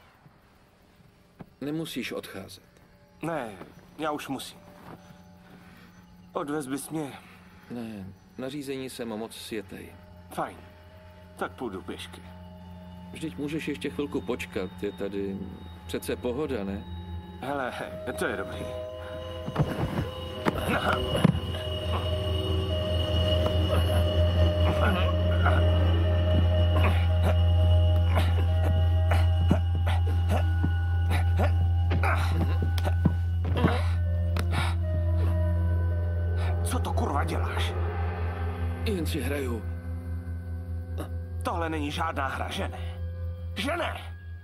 [SPEAKER 5] Nemusíš odcházet.
[SPEAKER 6] Ne, já už musím. Odvez bys mě.
[SPEAKER 5] Ne, nařízení jsem moc sjetej.
[SPEAKER 6] Fajn. Tak půjdu pěšky.
[SPEAKER 5] Vždyť můžeš ještě chvilku počkat, je tady Přece pohoda, ne?
[SPEAKER 6] Hele, to je dobrý. Co to kurva děláš?
[SPEAKER 5] Jen si hraju.
[SPEAKER 6] Tohle není žádná hra, že ne? Že ne?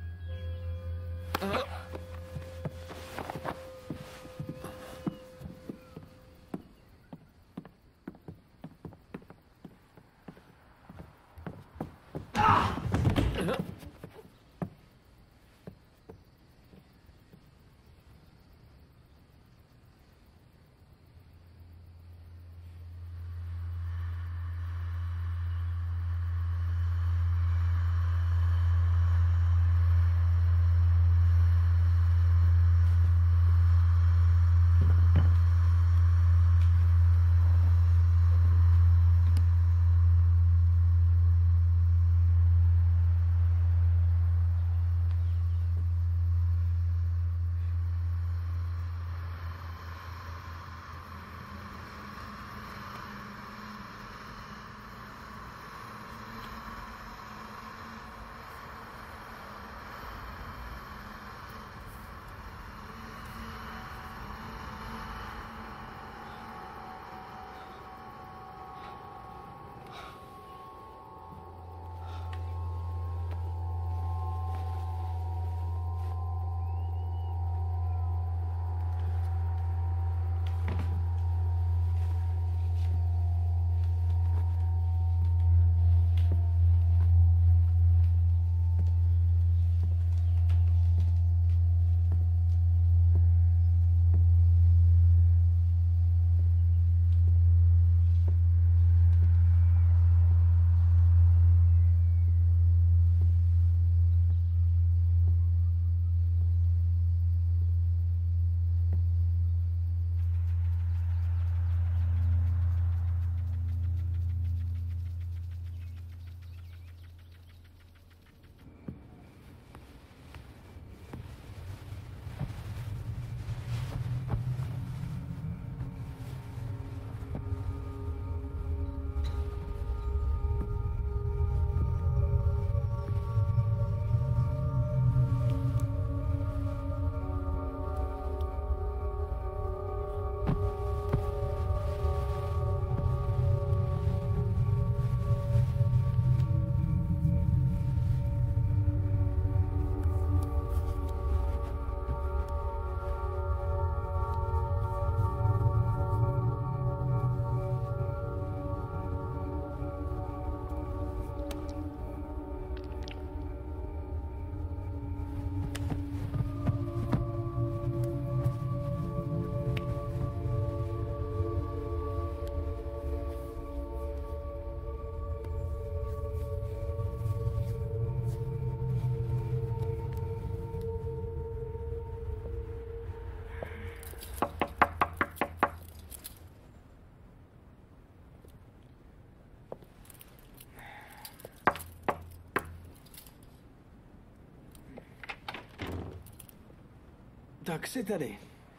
[SPEAKER 1] Tak jsi tady.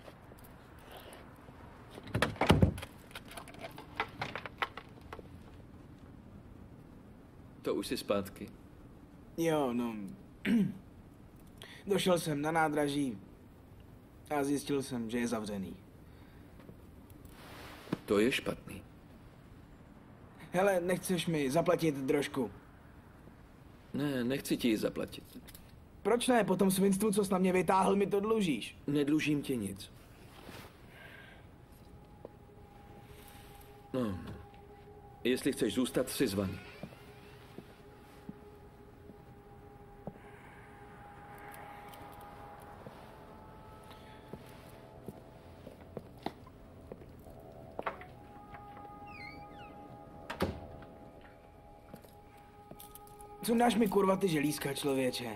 [SPEAKER 5] To už jsi zpátky.
[SPEAKER 1] Jo, no. Došel jsem na nádraží a zjistil jsem, že je zavřený.
[SPEAKER 5] To je špatný.
[SPEAKER 1] Hele, nechceš mi zaplatit trošku?
[SPEAKER 5] Ne, nechci ti ji zaplatit.
[SPEAKER 1] Proč ne? Po tom svinstvu, co jsi na mě vytáhl, mi to dlužíš.
[SPEAKER 5] Nedlužím ti nic. No, jestli chceš zůstat, jsi zvaný.
[SPEAKER 1] Sundáš mi kurva ty želízka, člověče.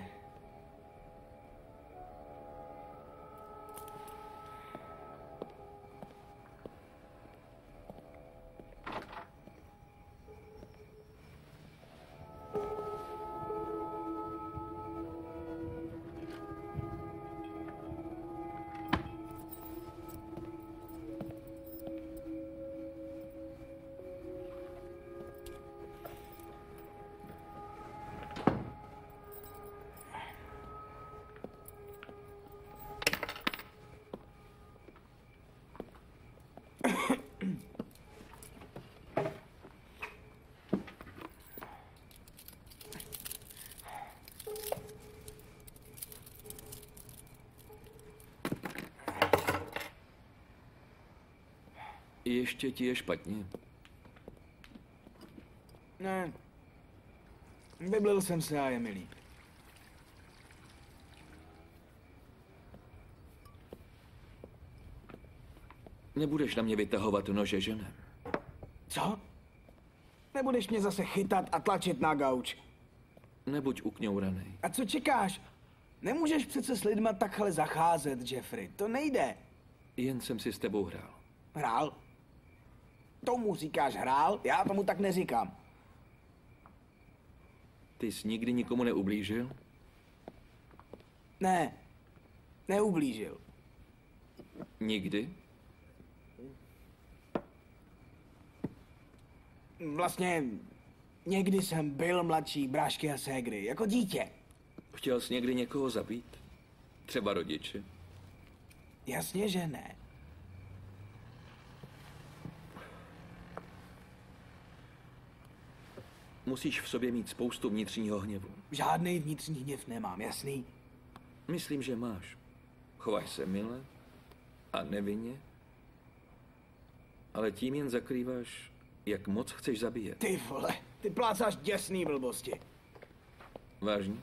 [SPEAKER 5] Ještě ti je špatně.
[SPEAKER 1] Ne. Vyblil jsem se a je mi líp.
[SPEAKER 5] Nebudeš na mě vytahovat nože, že ne?
[SPEAKER 1] Co? Nebudeš mě zase chytat a tlačit na gauč.
[SPEAKER 5] Nebuď ukňouranej.
[SPEAKER 1] A co čekáš? Nemůžeš přece s lidma takhle zacházet, Jeffrey. To nejde.
[SPEAKER 5] Jen jsem si s tebou hrál.
[SPEAKER 1] Hrál? Tomu říkáš hrál? Já tomu tak neříkám.
[SPEAKER 5] Ty jsi nikdy nikomu neublížil?
[SPEAKER 1] Ne. Neublížil.
[SPEAKER 5] Nikdy?
[SPEAKER 1] Vlastně někdy jsem byl mladší brášky a ségry, jako dítě.
[SPEAKER 5] Chtěl jsi někdy někoho zabít? Třeba rodiče?
[SPEAKER 1] Jasně, že ne.
[SPEAKER 5] Musíš v sobě mít spoustu vnitřního hněvu.
[SPEAKER 1] Žádný vnitřní hněv nemám, jasný?
[SPEAKER 5] Myslím, že máš. Chováš se mile a nevinně, ale tím jen zakrýváš, jak moc chceš zabíjet.
[SPEAKER 1] Ty vole, ty plácáš děsný blbosti.
[SPEAKER 5] Vážně?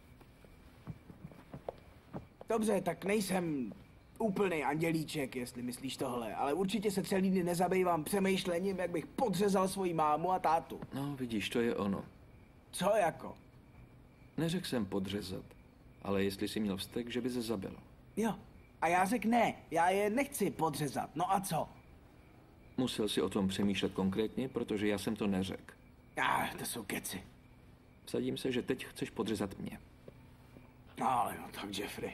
[SPEAKER 1] Dobře, tak nejsem úplný andělíček, jestli myslíš tohle, ale určitě se celý dny nezabývám přemýšlením, jak bych podřezal svoji mámu a tátu.
[SPEAKER 5] No, vidíš, to je ono.
[SPEAKER 1] Co jako?
[SPEAKER 5] Neřekl jsem podřezat, ale jestli jsi měl vztek, že by se zabil.
[SPEAKER 1] Jo, a já řekl ne, já je nechci podřezat, no a co?
[SPEAKER 5] Musel si o tom přemýšlet konkrétně, protože já jsem to neřekl.
[SPEAKER 1] Ah, to jsou keci.
[SPEAKER 5] Vsadím se, že teď chceš podřezat mě.
[SPEAKER 1] No ale no tak, Jeffrey.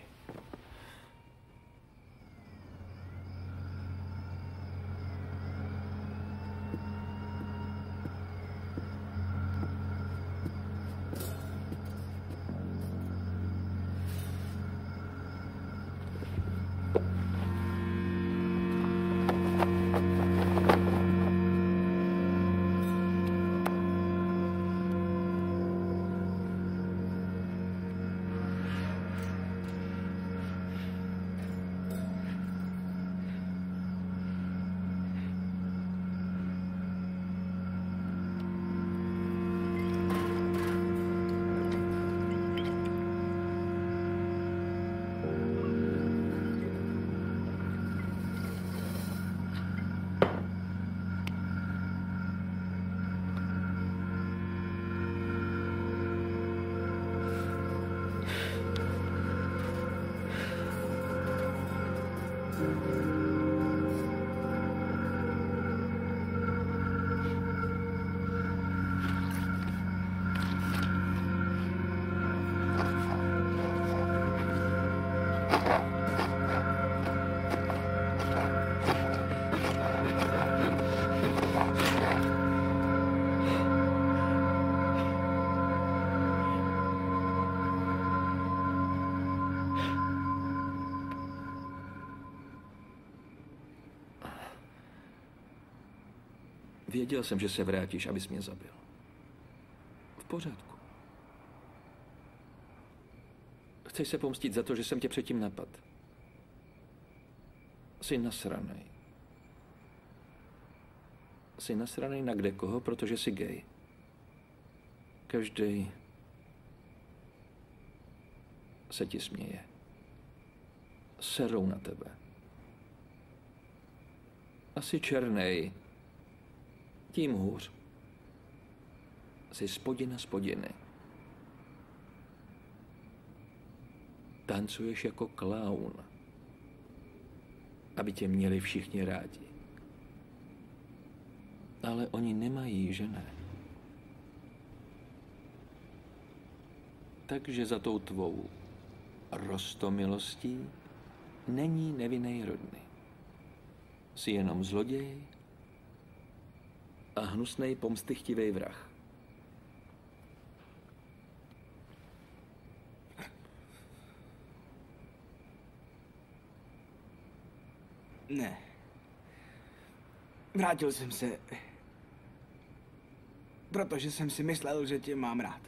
[SPEAKER 5] Věděl jsem, že se vrátíš, abys mě zabil. V pořádku. Chceš se pomstit za to, že jsem tě předtím napad. Jsi nasranej. Jsi nasranej na kde koho, protože jsi gay. Každý se ti směje. Serou na tebe. Asi černej. Tím hůř. Jsi spodina spodiny. Tancuješ jako klaun. Aby tě měli všichni rádi. Ale oni nemají, že ne? Takže za tou tvou roztomilostí není nevinnej rodný. Jsi jenom zloděj a hnusnej pomstychtivej vrah.
[SPEAKER 1] Ne. Vrátil jsem se, protože jsem si myslel, že tě mám rád.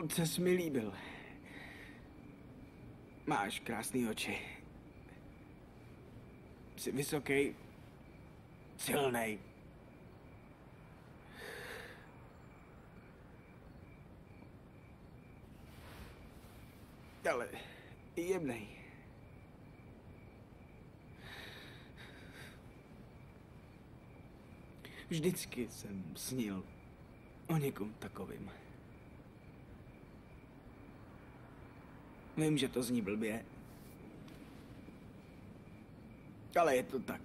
[SPEAKER 1] Od se jsi mi líbil. Máš krásný oči. Jsi vysoký, silnej. Ale jemnej. Vždycky jsem snil o někom takovým. Vím, že to zní blbě, ale je to tak.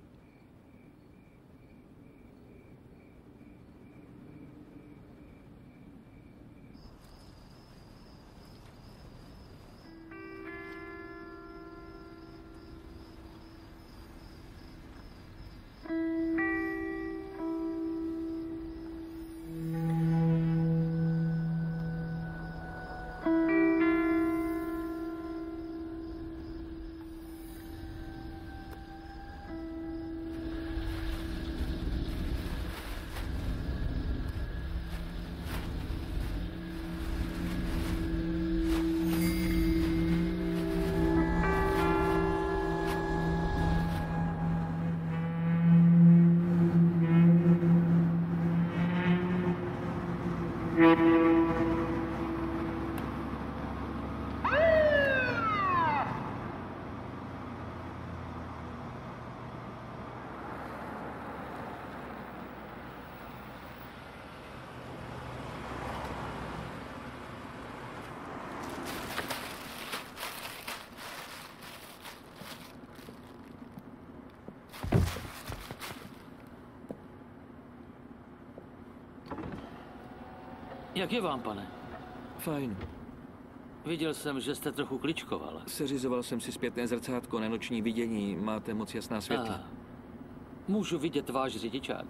[SPEAKER 4] Jak je vám, pane?
[SPEAKER 5] Fajn.
[SPEAKER 4] Viděl jsem, že jste trochu kličkoval.
[SPEAKER 5] Seřizoval jsem si zpětné zrcátko na noční vidění. Máte moc jasná světla.
[SPEAKER 4] A, můžu vidět váš řidičák.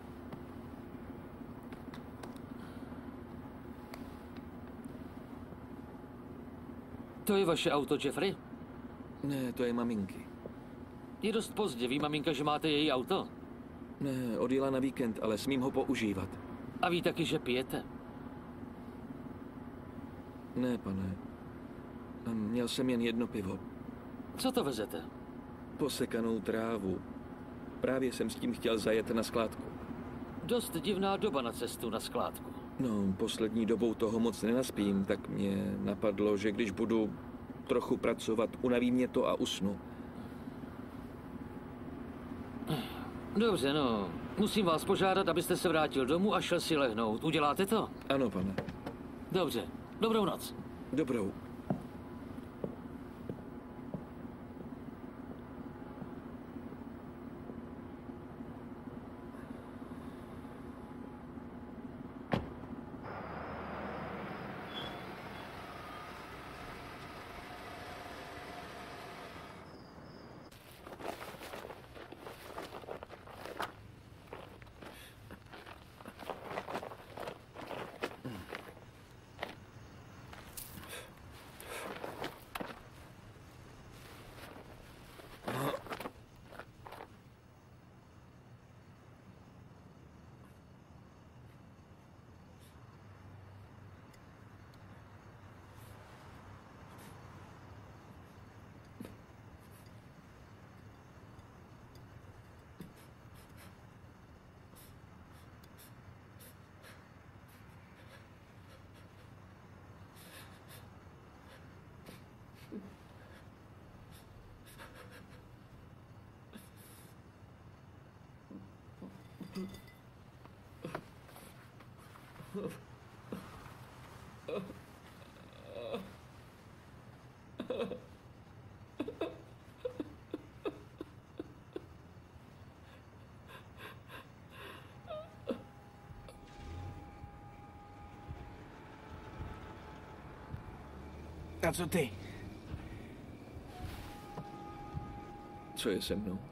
[SPEAKER 4] To je vaše auto, Jeffrey?
[SPEAKER 5] Ne, to je maminky.
[SPEAKER 4] Je dost pozdě, ví maminka, že máte její auto?
[SPEAKER 5] Ne, odjela na víkend, ale smím ho používat.
[SPEAKER 4] A ví taky, že pijete?
[SPEAKER 5] Ne, pane. Měl jsem jen jedno pivo.
[SPEAKER 4] Co to vezete?
[SPEAKER 5] Posekanou trávu. Právě jsem s tím chtěl zajet na skládku.
[SPEAKER 4] Dost divná doba na cestu na skládku.
[SPEAKER 5] No, poslední dobou toho moc nenaspím, tak mě napadlo, že když budu trochu pracovat, unaví mě to a usnu.
[SPEAKER 4] Dobře, no. Musím vás požádat, abyste se vrátil domů a šel si lehnout. Uděláte to?
[SPEAKER 5] Ano, pane.
[SPEAKER 4] Dobře. Dobrou noc.
[SPEAKER 5] Dobrou.
[SPEAKER 1] A co ty?
[SPEAKER 5] Co je se mnou?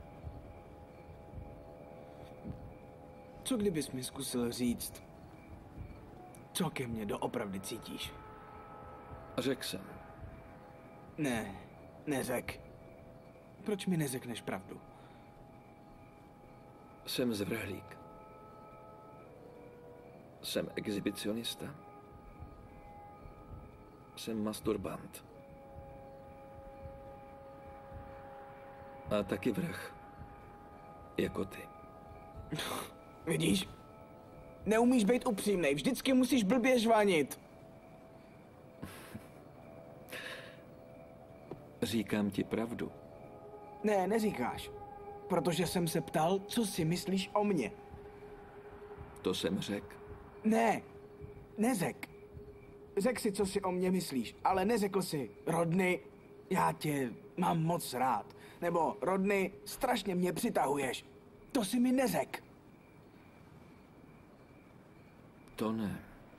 [SPEAKER 1] Co kdybys mi zkusil říct, co ke mně doopravdy cítíš?
[SPEAKER 5] Řekl jsem.
[SPEAKER 1] Ne, neřek. Proč mi neřekneš pravdu?
[SPEAKER 5] Jsem zvrhlík. Jsem exhibicionista. Jsem masturbant. A taky vrah. Jako ty.
[SPEAKER 1] Vidíš? Neumíš být upřímnej, vždycky musíš blbě žvanit.
[SPEAKER 5] Říkám ti pravdu.
[SPEAKER 1] Ne, neříkáš. Protože jsem se ptal, co si myslíš o mně.
[SPEAKER 5] To jsem řekl.
[SPEAKER 1] Ne, neřek. Řek si, co si o mně myslíš, ale neřekl si, Rodney, já tě mám moc rád. Nebo, Rodney, strašně mě přitahuješ. To si mi neřek.
[SPEAKER 5] To ne.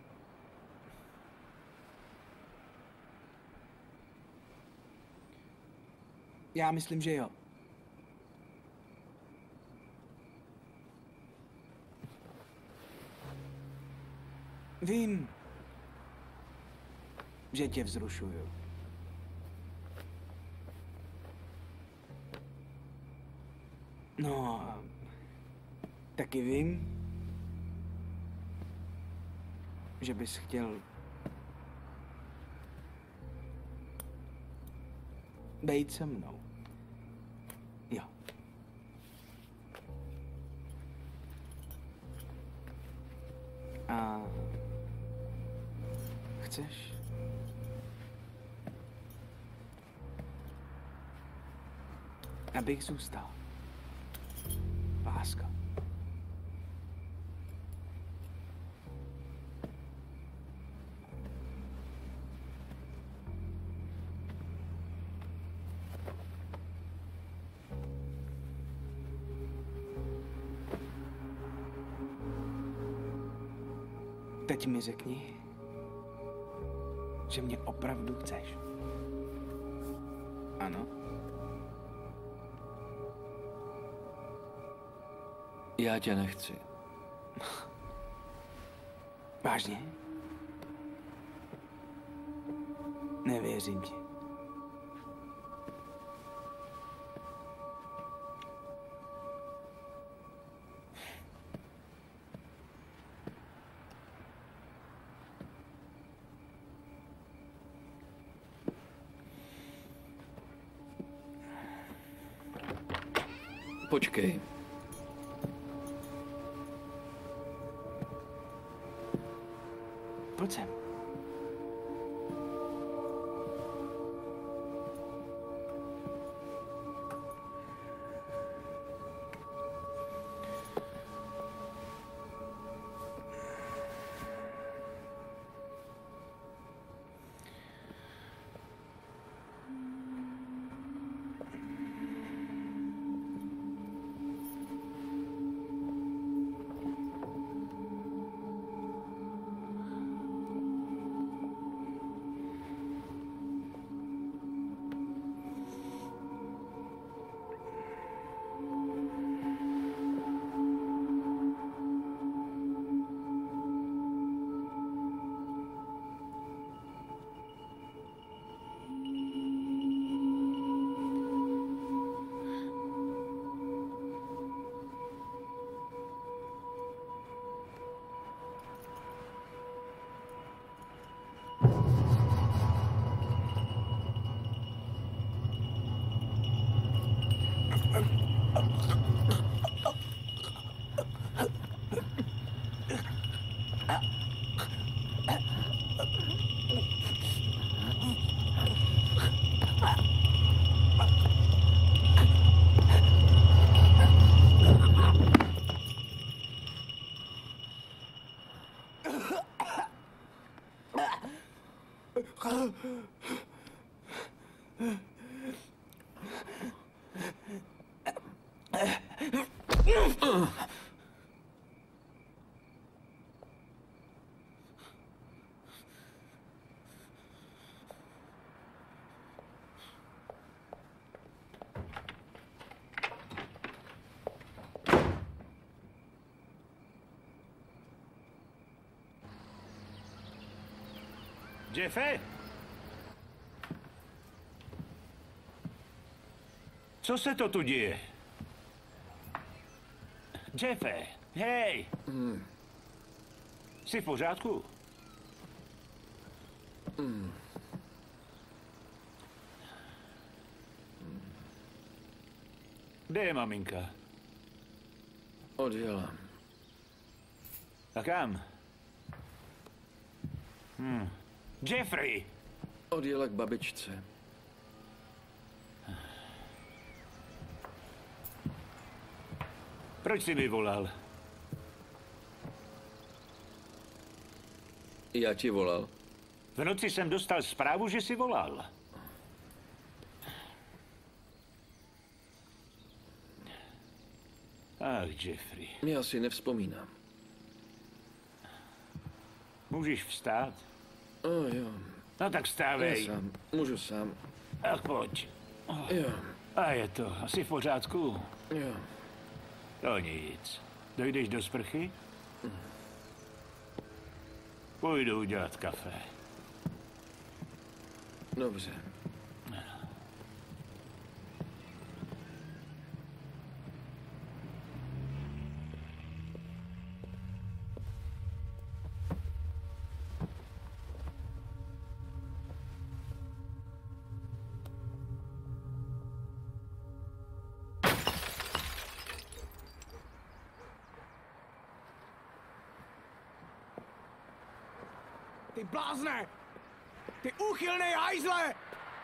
[SPEAKER 1] Já myslím, že jo. Vím, že tě vzrušuju. No, a taky vím, že bys chtěl bejt se mnou. Jo. A chceš? Abych zůstal. Láska. Teď mi řekni, že mě opravdu chceš. Ano?
[SPEAKER 5] Já tě nechci.
[SPEAKER 1] Vážně? Nevěřím ti.
[SPEAKER 5] Počkej.
[SPEAKER 1] Pojď sem.
[SPEAKER 9] Jeffe? Co se to tu děje? Jeffe, hej!
[SPEAKER 5] Mm.
[SPEAKER 9] Jsi v pořádku?
[SPEAKER 5] Mm.
[SPEAKER 9] Kde je maminka?
[SPEAKER 5] Odjela.
[SPEAKER 9] A kam? Hm. Jeffrey!
[SPEAKER 5] Odjela k babičce.
[SPEAKER 9] Proč jsi mi volal?
[SPEAKER 5] Já ti volal.
[SPEAKER 9] V noci jsem dostal zprávu, že jsi volal. Ach, Jeffrey.
[SPEAKER 5] Já si nevzpomínám.
[SPEAKER 9] Můžeš vstát?
[SPEAKER 5] O, jo.
[SPEAKER 9] No tak vstávej.
[SPEAKER 5] Já sám. Můžu sám.
[SPEAKER 9] Ach, pojď.
[SPEAKER 5] Jo.
[SPEAKER 9] A je to asi v pořádku?
[SPEAKER 5] Jo.
[SPEAKER 9] To nic. Dojdeš do sprchy? Půjdu udělat kafe.
[SPEAKER 5] Dobře.
[SPEAKER 1] Ty blázne! Ty úchylnej hajzle!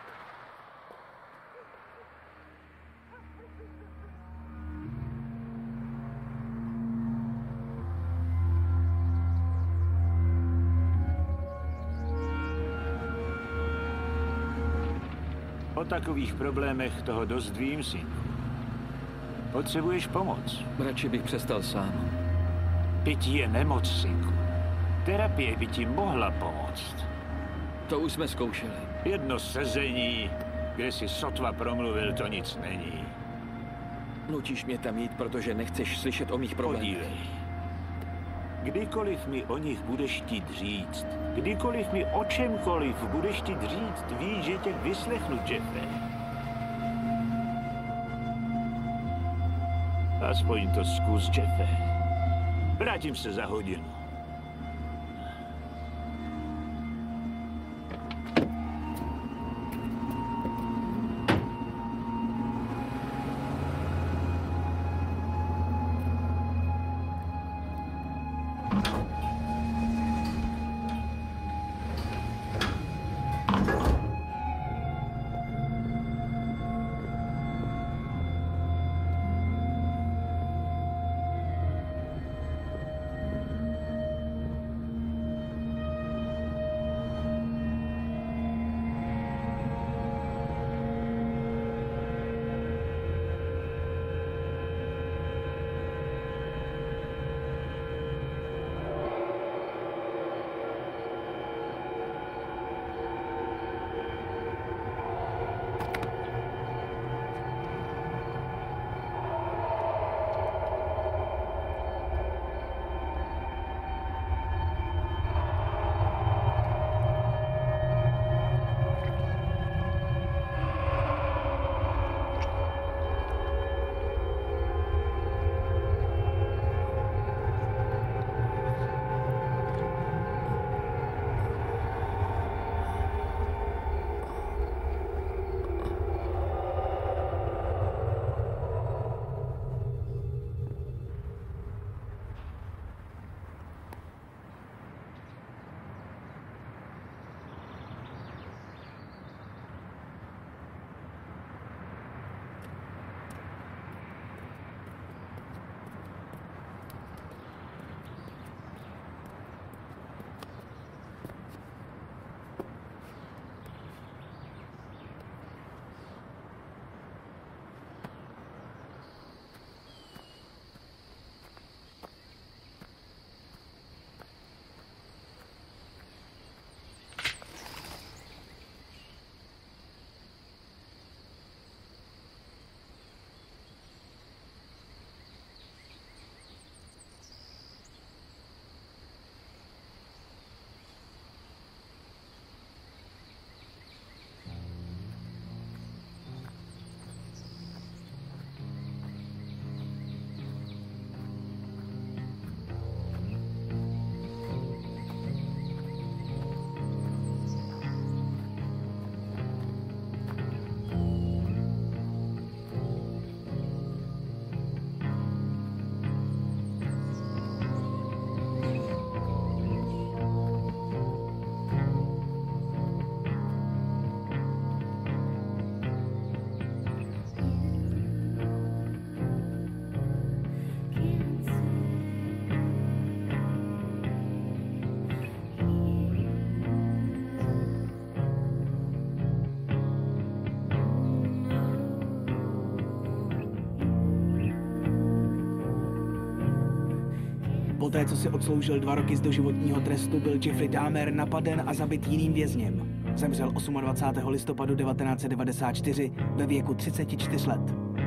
[SPEAKER 9] O takových problémech toho dost vím, synku. Potřebuješ pomoc.
[SPEAKER 5] Radši bych přestal sám.
[SPEAKER 9] Pití je nemoc, synku. Terapie by ti mohla pomoct.
[SPEAKER 5] To už jsme zkoušeli.
[SPEAKER 9] Jedno sezení, kde si sotva promluvil, to nic není.
[SPEAKER 5] Nutíš mě tam jít, protože nechceš slyšet o mých problémech.
[SPEAKER 9] Podívej. Kdykoliv mi o nich budeš chtít říct, kdykoliv mi o čemkoliv budeš chtít říct, víš, že tě vyslechnu, Jeffrey. Aspoň to zkus, Jeffrey. Vrátím se za hodinu.
[SPEAKER 1] Poté, co si odsloužil dva roky z doživotního trestu, byl Jeffrey Dahmer napaden a zabit jiným vězněm. Zemřel dvacátého osmého listopadu devatenáct set devadesát čtyři ve věku třiceti čtyř let.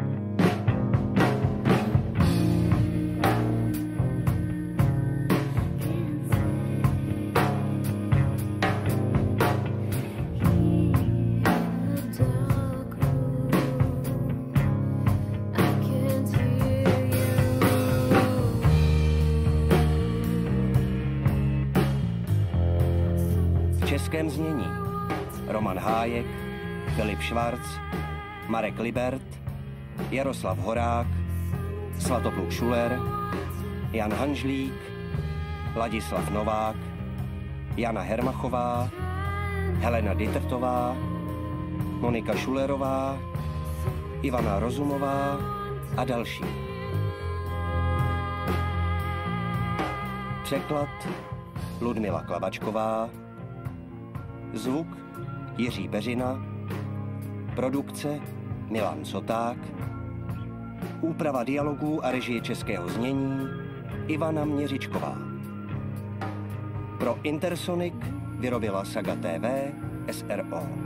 [SPEAKER 2] V českém znění Roman Hájek, Filip Švarc, Marek Libert, Jaroslav Horák, Svatopluk Šuler, Jan Hanžlík, Ladislav Novák, Jana Hermachová, Helena Dittertová, Monika Šulerová, Ivana Rozumová a další. Překlad Ludmila Klavačková, zvuk Jiří Beřina, produkce Milan Soták, úprava dialogů a režie českého znění Ivana Měřičková. Pro Intersonic vyrobila Saga T V S R O.